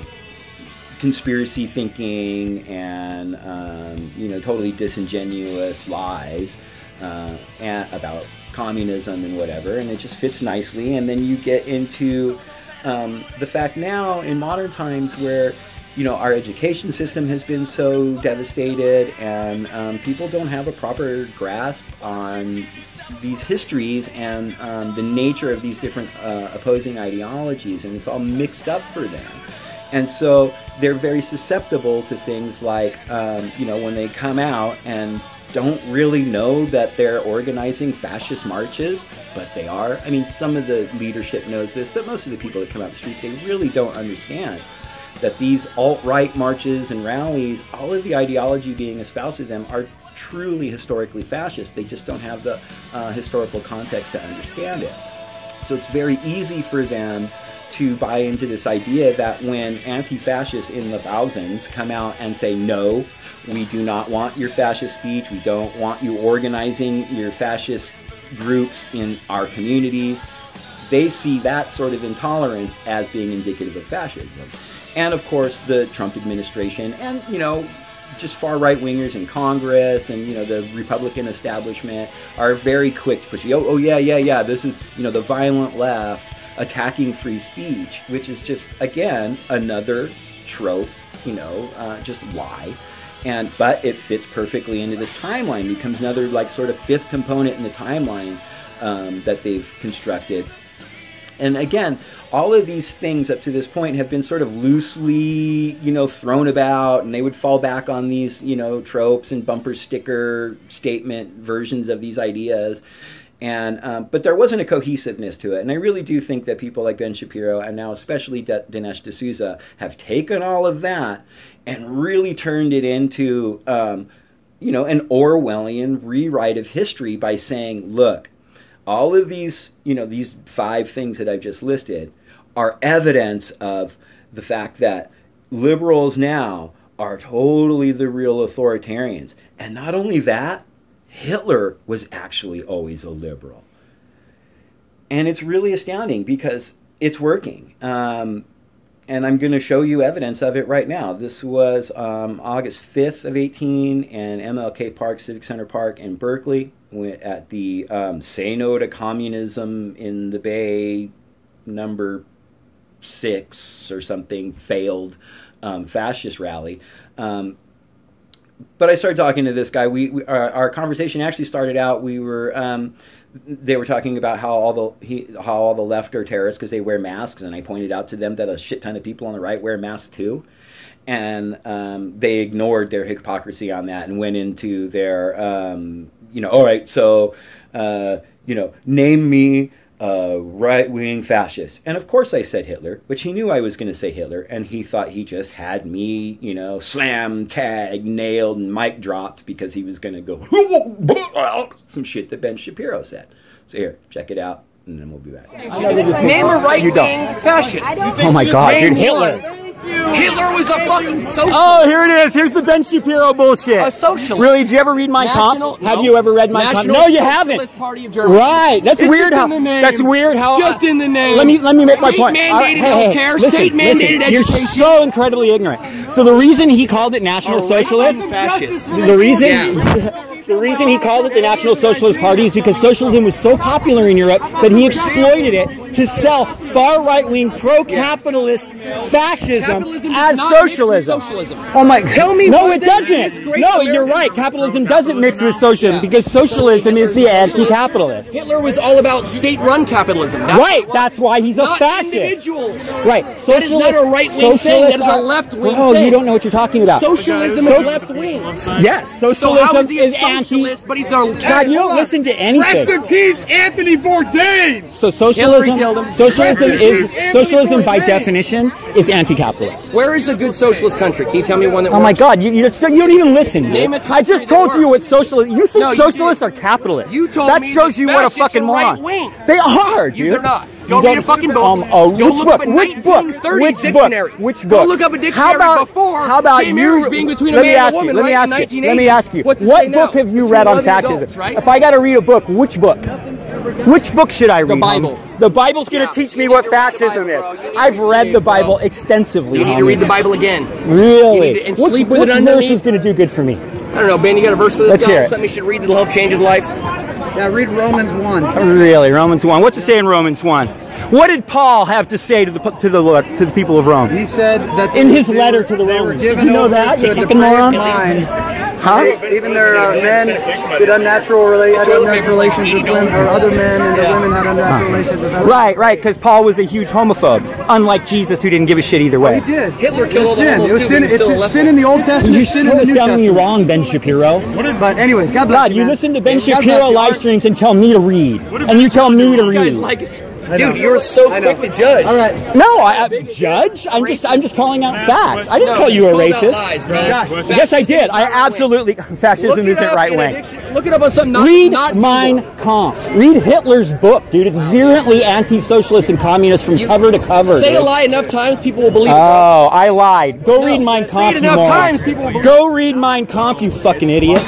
[SPEAKER 13] conspiracy thinking and, you know, totally disingenuous lies about communism and whatever, and it just fits nicely. And then you get into the fact now in modern times where, you know, our education system has been so devastated, and people don't have a proper grasp on these histories and the nature of these different opposing ideologies, and it's all mixed up for them. And so they're very susceptible to things like, you know, when they come out and don't really know that they're organizing fascist marches, but they are. I mean, some of the leadership knows this, but most of the people that come out the streets, they really don't understand that these alt-right marches and rallies, all of the ideology being espoused to them are truly historically fascist. They just don't have the historical context to understand it. So it's very easy for them to buy into this idea that when anti-fascists in the thousands come out and say, no, we do not want your fascist speech, we don't want you organizing your fascist groups in our communities, they see that sort of intolerance as being indicative of fascism. And of course the Trump administration and, you know, just far right-wingers in Congress and, you know, the Republican establishment are very quick to push, oh yeah, this is, you know, the violent left attacking free speech, which is just, again, another trope, you know, just lie. But it fits perfectly into this timeline, becomes another, like, sort of fifth component in the timeline that they've constructed. And again, all of these things up to this point have been sort of loosely, you know, thrown about, and they would fall back on these, you know, tropes and bumper sticker statement versions of these ideas. And but there wasn't a cohesiveness to it. And I really do think that people like Ben Shapiro, and now especially Dinesh D'Souza, have taken all of that and really turned it into, you know, an Orwellian rewrite of history by saying, look, all of these, you know, these 5 things that I've just listed are evidence of the fact that liberals now are totally the real authoritarians. And not only that, Hitler was actually always a liberal. And it's really astounding because it's working. And I'm going to show you evidence of it right now. This was August 5th of 18 in MLK Park, Civic Center Park in Berkeley, at the Say No to Communism in the Bay number 6 or something failed fascist rally. But I started talking to this guy. Our conversation actually started out. They were talking about how all the left are terrorists because they wear masks, and I pointed out to them that a shit ton of people on the right wear masks too, and they ignored their hypocrisy on that and went into their, you know, all right, so you know, name me right-wing fascist. And of course I said Hitler, which he knew I was going to say Hitler, and he thought he just had me, you know, slam, tag, nailed, and mic dropped because he was going to go some shit that Ben Shapiro said. So here, check it out, and then we'll be back.
[SPEAKER 1] Name a right-wing fascist.
[SPEAKER 11] Oh my God, dude, Hitler.
[SPEAKER 1] Hitler was a fucking socialist.
[SPEAKER 11] Oh, here it is. Here's the Ben Shapiro bullshit.
[SPEAKER 1] A socialist.
[SPEAKER 11] Really? Did you ever read Mein Kampf? Have you ever read Mein Kampf? No, you haven't.
[SPEAKER 1] Party of Germany.
[SPEAKER 11] Right. That's weird. How? That's weird. How?
[SPEAKER 1] Just in the name.
[SPEAKER 11] Let me make my point.
[SPEAKER 1] State-mandated healthcare. State-mandated education.
[SPEAKER 11] You're so incredibly ignorant. So the reason he called it National Socialist,
[SPEAKER 1] fascist.
[SPEAKER 11] the reason he called it the National Socialist Party is because socialism was so popular in Europe that he exploited it to sell far right-wing pro-capitalist fascism
[SPEAKER 1] Capitalism
[SPEAKER 11] as
[SPEAKER 1] does not mix with
[SPEAKER 11] socialism.
[SPEAKER 1] socialism.
[SPEAKER 11] Oh my!
[SPEAKER 1] Tell me
[SPEAKER 11] no,
[SPEAKER 1] what
[SPEAKER 11] it
[SPEAKER 1] then this
[SPEAKER 11] doesn't.
[SPEAKER 1] great
[SPEAKER 11] No, you're
[SPEAKER 1] American-
[SPEAKER 11] right. Capitalism doesn't mix with socialism because socialism is the anti-capitalist.
[SPEAKER 1] Hitler was all about state-run capitalism.
[SPEAKER 11] Right. That's why he's a
[SPEAKER 1] not
[SPEAKER 11] fascist.
[SPEAKER 1] individuals.
[SPEAKER 11] Right.
[SPEAKER 1] That is not a right-wing thing. That is a left-wing
[SPEAKER 11] Oh,
[SPEAKER 1] thing.
[SPEAKER 11] you don't know what you're talking about.
[SPEAKER 1] Socialism is left-wing.
[SPEAKER 11] Yes,
[SPEAKER 1] So
[SPEAKER 11] socialism
[SPEAKER 1] how is he a
[SPEAKER 11] anti.
[SPEAKER 1] socialist, but he's a...
[SPEAKER 11] God, you don't listen to anything.
[SPEAKER 14] Rest in peace, Anthony Bourdain!
[SPEAKER 11] So socialism by definition is anti-capitalist.
[SPEAKER 1] Where is a good socialist country? Can you tell me one that
[SPEAKER 11] Oh my
[SPEAKER 1] works?
[SPEAKER 11] God, you don't even listen.
[SPEAKER 1] Name
[SPEAKER 11] Dude.
[SPEAKER 1] a
[SPEAKER 11] I just
[SPEAKER 1] country
[SPEAKER 11] told
[SPEAKER 1] that
[SPEAKER 11] you what
[SPEAKER 1] works.
[SPEAKER 11] socialist. You think
[SPEAKER 1] No, you
[SPEAKER 11] socialists
[SPEAKER 1] didn't.
[SPEAKER 11] are capitalists?
[SPEAKER 1] You told
[SPEAKER 11] that
[SPEAKER 1] me
[SPEAKER 11] shows
[SPEAKER 1] that
[SPEAKER 11] you what a
[SPEAKER 1] fascists
[SPEAKER 11] fucking
[SPEAKER 1] are
[SPEAKER 11] moron.
[SPEAKER 1] right-wing.
[SPEAKER 11] They are, dude.
[SPEAKER 1] They're not.
[SPEAKER 11] You
[SPEAKER 1] Go read a fucking book.
[SPEAKER 11] which
[SPEAKER 1] Go
[SPEAKER 11] book?
[SPEAKER 1] look up a
[SPEAKER 11] Which book?
[SPEAKER 1] 1930s
[SPEAKER 11] Which
[SPEAKER 1] dictionary.
[SPEAKER 11] book? Which
[SPEAKER 1] Go
[SPEAKER 11] book?
[SPEAKER 1] look up a dictionary before
[SPEAKER 11] How about
[SPEAKER 1] gay marriage
[SPEAKER 11] you?
[SPEAKER 1] being between a
[SPEAKER 11] let me
[SPEAKER 1] man and a
[SPEAKER 11] ask
[SPEAKER 1] woman,
[SPEAKER 11] you. Let me
[SPEAKER 1] right,
[SPEAKER 11] ask
[SPEAKER 1] in
[SPEAKER 11] you.
[SPEAKER 1] 1980s.
[SPEAKER 11] Let me ask you.
[SPEAKER 1] What's it
[SPEAKER 11] What
[SPEAKER 1] say now?
[SPEAKER 11] book have you
[SPEAKER 1] Between
[SPEAKER 11] read on
[SPEAKER 1] other
[SPEAKER 11] fascism?
[SPEAKER 1] adults, right?
[SPEAKER 11] If I got to read a book, which book? Which book should I read?
[SPEAKER 1] The Bible.
[SPEAKER 11] The Bible's going to teach me what fascism is. I've read the Bible extensively.
[SPEAKER 1] You need to read the Bible again.
[SPEAKER 11] Really?
[SPEAKER 1] You need to, and sleep with
[SPEAKER 11] which
[SPEAKER 1] it
[SPEAKER 11] verse
[SPEAKER 1] underneath.
[SPEAKER 11] is going to do good for me?
[SPEAKER 1] I don't know, Ben. You got a verse for this
[SPEAKER 11] Let's
[SPEAKER 1] guy?
[SPEAKER 11] hear it.
[SPEAKER 1] Something he should read that'll help change his life.
[SPEAKER 7] Yeah, read Romans 1.
[SPEAKER 11] Really, Romans 1. What's it say in Romans 1? What did Paul have to say to the people of Rome?
[SPEAKER 7] He said that
[SPEAKER 11] in his letter to the
[SPEAKER 7] they were
[SPEAKER 11] Romans.
[SPEAKER 7] given
[SPEAKER 11] Did you know
[SPEAKER 7] over
[SPEAKER 11] that?
[SPEAKER 7] to
[SPEAKER 11] You
[SPEAKER 7] a
[SPEAKER 11] fucking
[SPEAKER 7] depraved
[SPEAKER 11] moron.
[SPEAKER 7] mind.
[SPEAKER 11] Huh?
[SPEAKER 7] Even their men did unnatural relations with women, or other men and their women had unnatural relations with other.
[SPEAKER 11] Right, because Paul was a huge homophobe, unlike Jesus, who didn't give a shit either way.
[SPEAKER 7] He did.
[SPEAKER 1] Hitler
[SPEAKER 7] It
[SPEAKER 1] killed
[SPEAKER 7] was
[SPEAKER 1] all the
[SPEAKER 7] sin.
[SPEAKER 1] homos
[SPEAKER 7] It was
[SPEAKER 1] too,
[SPEAKER 7] sin.
[SPEAKER 1] but he was still a
[SPEAKER 7] It's sin in the Old Testament.
[SPEAKER 11] You
[SPEAKER 7] Sin in the New
[SPEAKER 11] telling me
[SPEAKER 7] Testament.
[SPEAKER 11] wrong, Ben Shapiro.
[SPEAKER 7] But anyways, God bless
[SPEAKER 11] God, you
[SPEAKER 7] man.
[SPEAKER 11] listen to Ben
[SPEAKER 7] God bless
[SPEAKER 11] Shapiro
[SPEAKER 7] you.
[SPEAKER 11] live streams and tell me to read, and you tell me to
[SPEAKER 1] This guy's
[SPEAKER 11] read.
[SPEAKER 1] like, dude, you're so quick to judge.
[SPEAKER 7] All right.
[SPEAKER 11] No, I judge. I'm just calling out facts. I didn't call you a racist.
[SPEAKER 1] Lies, bro.
[SPEAKER 11] Yes, I did. I absolutely. Fascism isn't right wing.
[SPEAKER 1] Look it up on something.
[SPEAKER 11] Read
[SPEAKER 1] not
[SPEAKER 11] Mein Kampf. Read Hitler's book, dude. It's virulently anti-socialist and communist from cover to cover.
[SPEAKER 1] Say
[SPEAKER 11] dude.
[SPEAKER 1] a lie enough times, people will believe it.
[SPEAKER 11] Oh, I lied. Go read Mein
[SPEAKER 1] say
[SPEAKER 11] Kampf.
[SPEAKER 1] it
[SPEAKER 11] you
[SPEAKER 1] enough
[SPEAKER 11] moron.
[SPEAKER 1] times, people will believe
[SPEAKER 11] Go read Mein Kampf, you fucking idiot.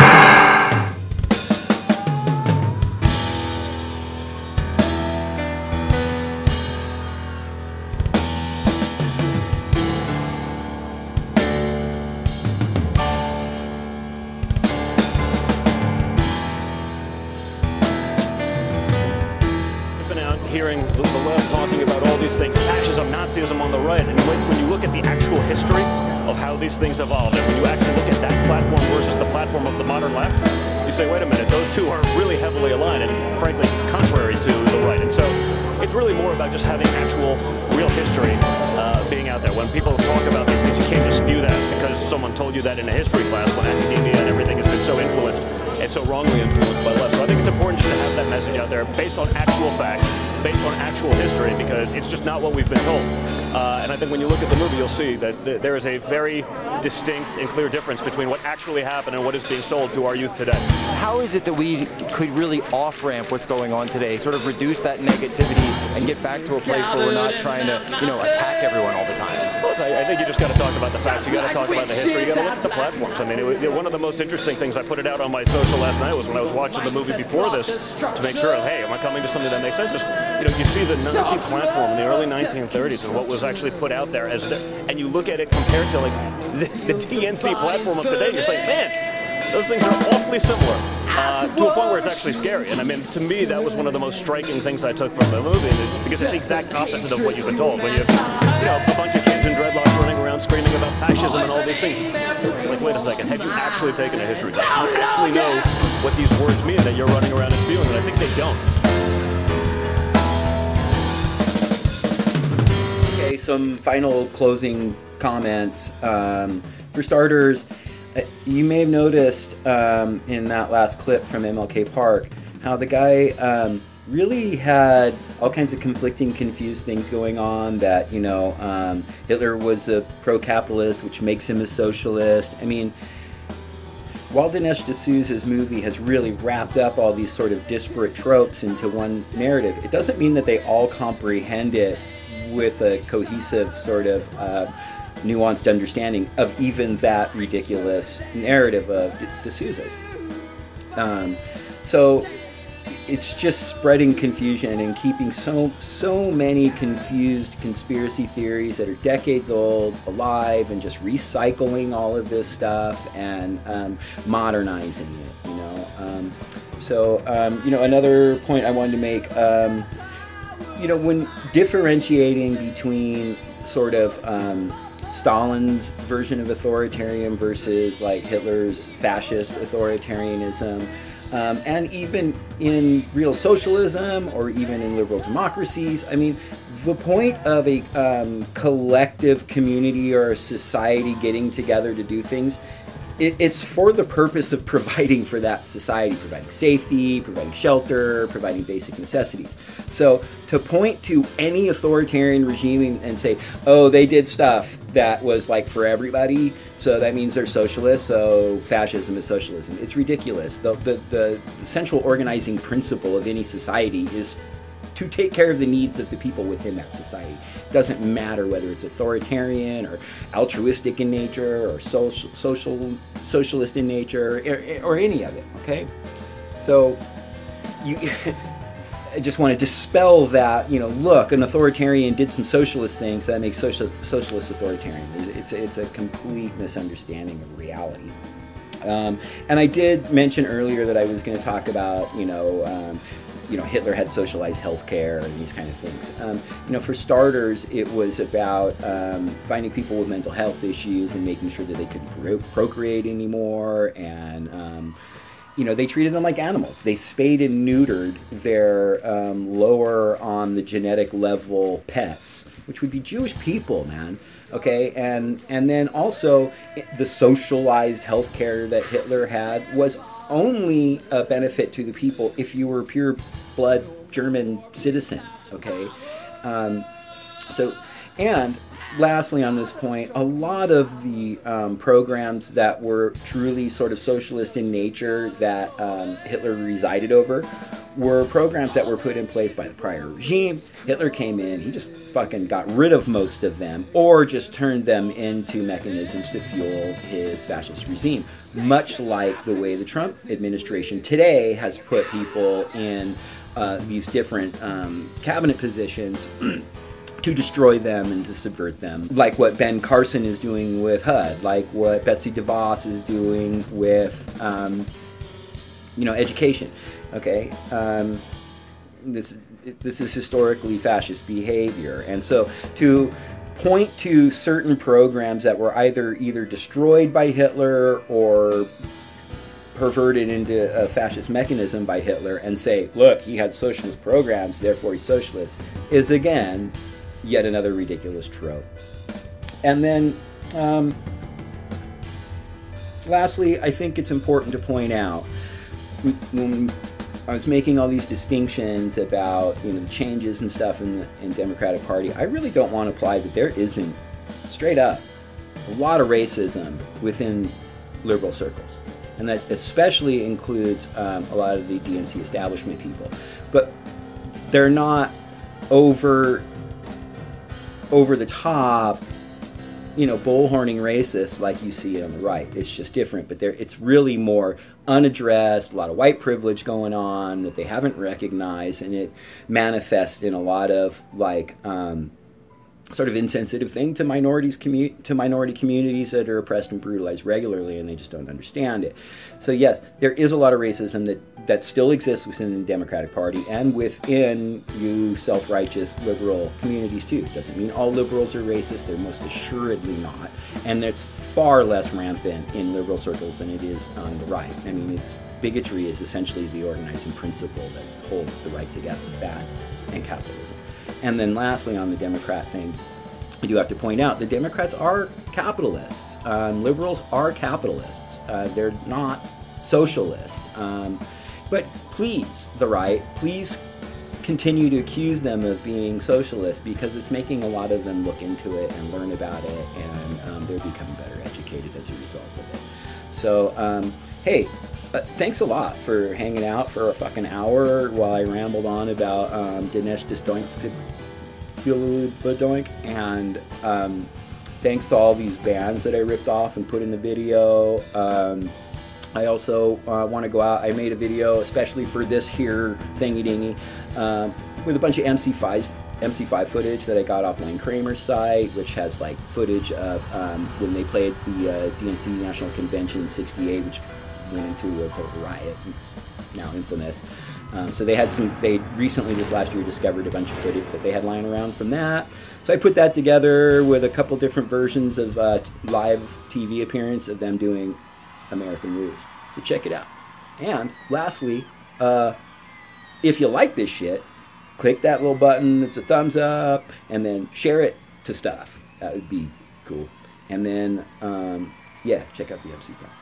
[SPEAKER 10] Hearing the left talking about all these things, fascism, Nazism on the right, and when you look at the actual history of how these things evolved, and when you actually look at that platform versus the platform of the modern left, you say, wait a minute, those two are really heavily aligned and frankly contrary to the right. And so it's really more about just having actual real history being out there. When people talk about these things, you can't just spew that because someone told you that in a history class when academia and everything has been so influenced and so wrongly influenced by left. So I think it's important just to have that message out there based on actual facts, based on actual history, because it's just not what we've been told. And I think when you look at the movie, you'll see that there is a very distinct and clear difference between what actually happened and what is being sold to our youth today.
[SPEAKER 8] How is it that we could really off-ramp what's going on today, sort of reduce that negativity and get back to a place where we're not trying to, attack everyone all the time?
[SPEAKER 10] Well, I think you just got to talk about the facts. You got to talk about the history. You got to look at the platforms. I mean, one of the most interesting things I put it out on my social last night was when I was watching the movie before this to make sure, hey, am I coming to something that makes sense? You see the Nazi platform in the early 1930s and what was actually put out there and you look at it compared to like the DNC platform of today, you're saying, man, those things are awfully similar to a point where it's actually scary. And I mean, to me, that was one of the most striking things I took from the movie, because it's the exact opposite of what you've been told. When you have, a bunch of kids in dreadlocks running around screaming about fascism and all these things, it's like, wait a second, have you actually taken a history class? Do you actually know what these words mean that you're running around and spewing? And I think they don't.
[SPEAKER 13] Okay, some final closing comments. For starters, you may have noticed in that last clip from MLK Park how the guy really had all kinds of conflicting, confused things going on. That Hitler was a pro-capitalist, which makes him a socialist. I mean, while Dinesh D'Souza's movie has really wrapped up all these sort of disparate tropes into one narrative, it doesn't mean that they all comprehend it with a cohesive sort of nuanced understanding of even that ridiculous narrative of D'Souza's. So it's just spreading confusion and keeping so many confused conspiracy theories that are decades old alive, and just recycling all of this stuff and modernizing it. So another point I wanted to make. you know, when differentiating between sort of Stalin's version of authoritarian versus like Hitler's fascist authoritarianism, and even in real socialism or even in liberal democracies, I mean, the point of a collective community or a society getting together to do things, it's for the purpose of providing for that society, providing safety, providing shelter, providing basic necessities. So to point to any authoritarian regime and say, oh, they did stuff that was like for everybody, so that means they're socialists, so fascism is socialism. It's ridiculous. The central organizing principle of any society is to take care of the needs of the people within that society. It doesn't matter whether it's authoritarian or altruistic in nature or socialist in nature or any of it, okay? So I just want to dispel that, you know, look, an authoritarian did some socialist things, so that makes socialist authoritarian. It's a complete misunderstanding of reality. And I did mention earlier that I was going to talk about, you know, Hitler had socialized healthcare and these kind of things. You know, for starters, it was about finding people with mental health issues and making sure that they couldn't procreate anymore. And, you know, they treated them like animals. They spayed and neutered their lower on the genetic level pets, which would be Jewish people, man. Okay, and then also the socialized healthcare that Hitler had was only a benefit to the people if you were a pure blood German citizen, okay? And lastly on this point, a lot of the programs that were truly sort of socialist in nature that Hitler resided over were programs that were put in place by the prior regime. Hitler came in, he just fucking got rid of most of them or just turned them into mechanisms to fuel his fascist regime, much like the way the Trump administration today has put people in these different cabinet positions to destroy them and to subvert them, like what Ben Carson is doing with HUD, like what Betsy DeVos is doing with, you know, education. Okay, this is historically fascist behavior, and so to point to certain programs that were either destroyed by Hitler or perverted into a fascist mechanism by Hitler and say, look, he had socialist programs, therefore he's socialist, is again yet another ridiculous trope. And then lastly, I think it's important to point out, when I was making all these distinctions about, you know, the changes and stuff in the Democratic Party, I really don't want to imply that there isn't, straight up, a lot of racism within liberal circles. And that especially includes a lot of the DNC establishment people. But they're not over the top, you know, bullhorning racists like you see on the right. It's just different, but it's really more unaddressed, a lot of white privilege going on that they haven't recognized, and it manifests in a lot of like sort of insensitive thing to minority communities that are oppressed and brutalized regularly, and they just don't understand it. So yes, there is a lot of racism that still exists within the Democratic Party and within you self-righteous liberal communities too. Doesn't mean all liberals are racist, they're most assuredly not, and it's far less rampant in liberal circles than it is on the right. I mean, bigotry is essentially the organizing principle that holds the right together, that and capitalism. And then lastly, on the Democrat thing, I do have to point out the Democrats are capitalists. Liberals are capitalists. They're not socialists. But please, the right, please continue to accuse them of being socialist, because it's making a lot of them look into it and learn about it, and they're becoming better educated as a result of it. So, hey, thanks a lot for hanging out for a fucking hour while I rambled on about Dinesh D'Souza, and thanks to all these bands that I ripped off and put in the video. I also want to go out. I made a video especially for this here thingy-dingy with a bunch of MC5 footage that I got off Wayne Kramer's site, which has like footage of when they played the DNC National Convention in '68, which went into a total riot. It's now infamous. So they recently this last year discovered a bunch of footage that they had lying around from that. So I put that together with a couple different versions of live TV appearance of them doing American Roots. So check it out. And lastly, if you like this shit, click that little button that's a thumbs up, and then share it to stuff. That would be cool. And then, yeah, check out the MC film.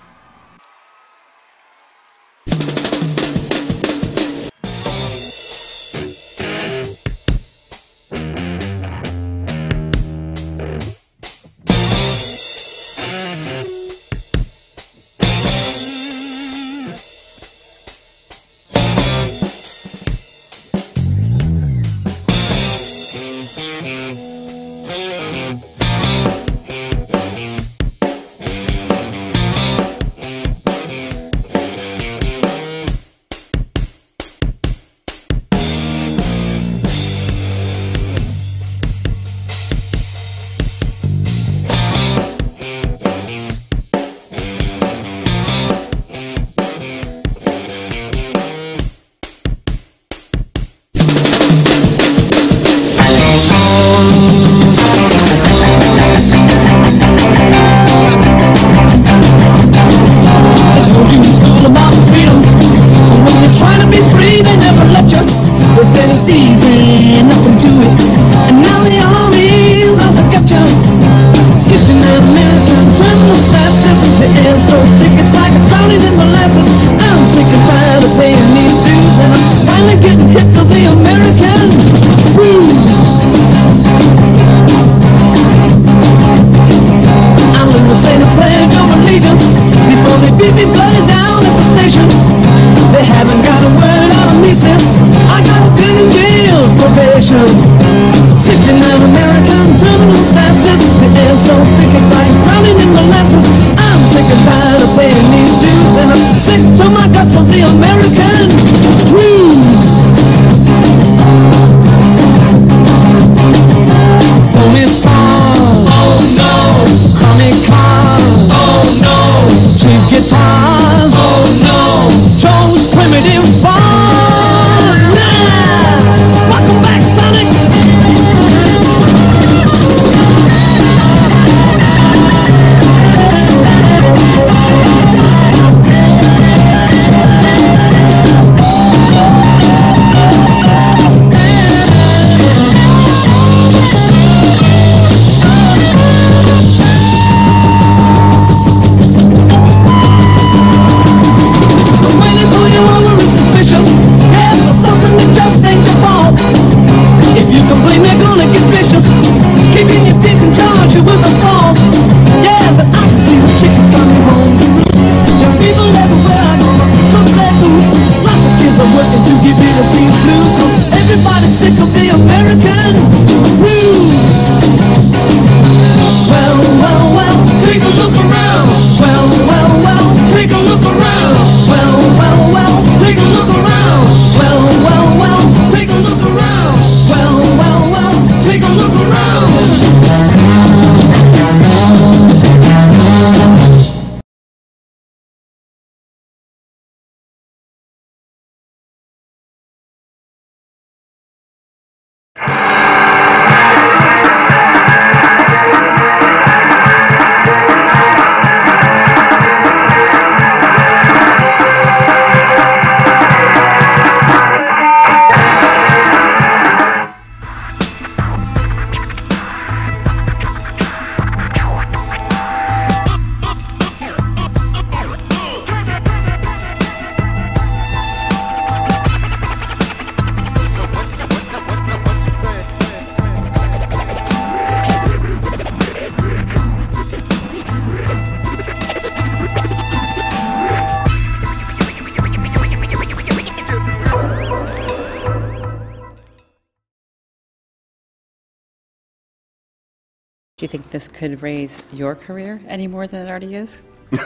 [SPEAKER 3] Do you think this could raise your career any more than it already is?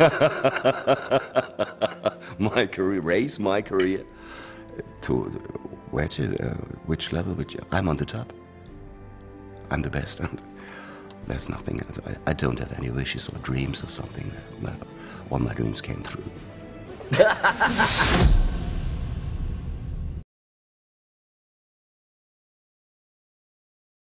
[SPEAKER 9] My career, raise my career to which level? I'm on the top. I'm the best, and there's nothing else. I don't have any wishes or dreams or something. All my dreams came true.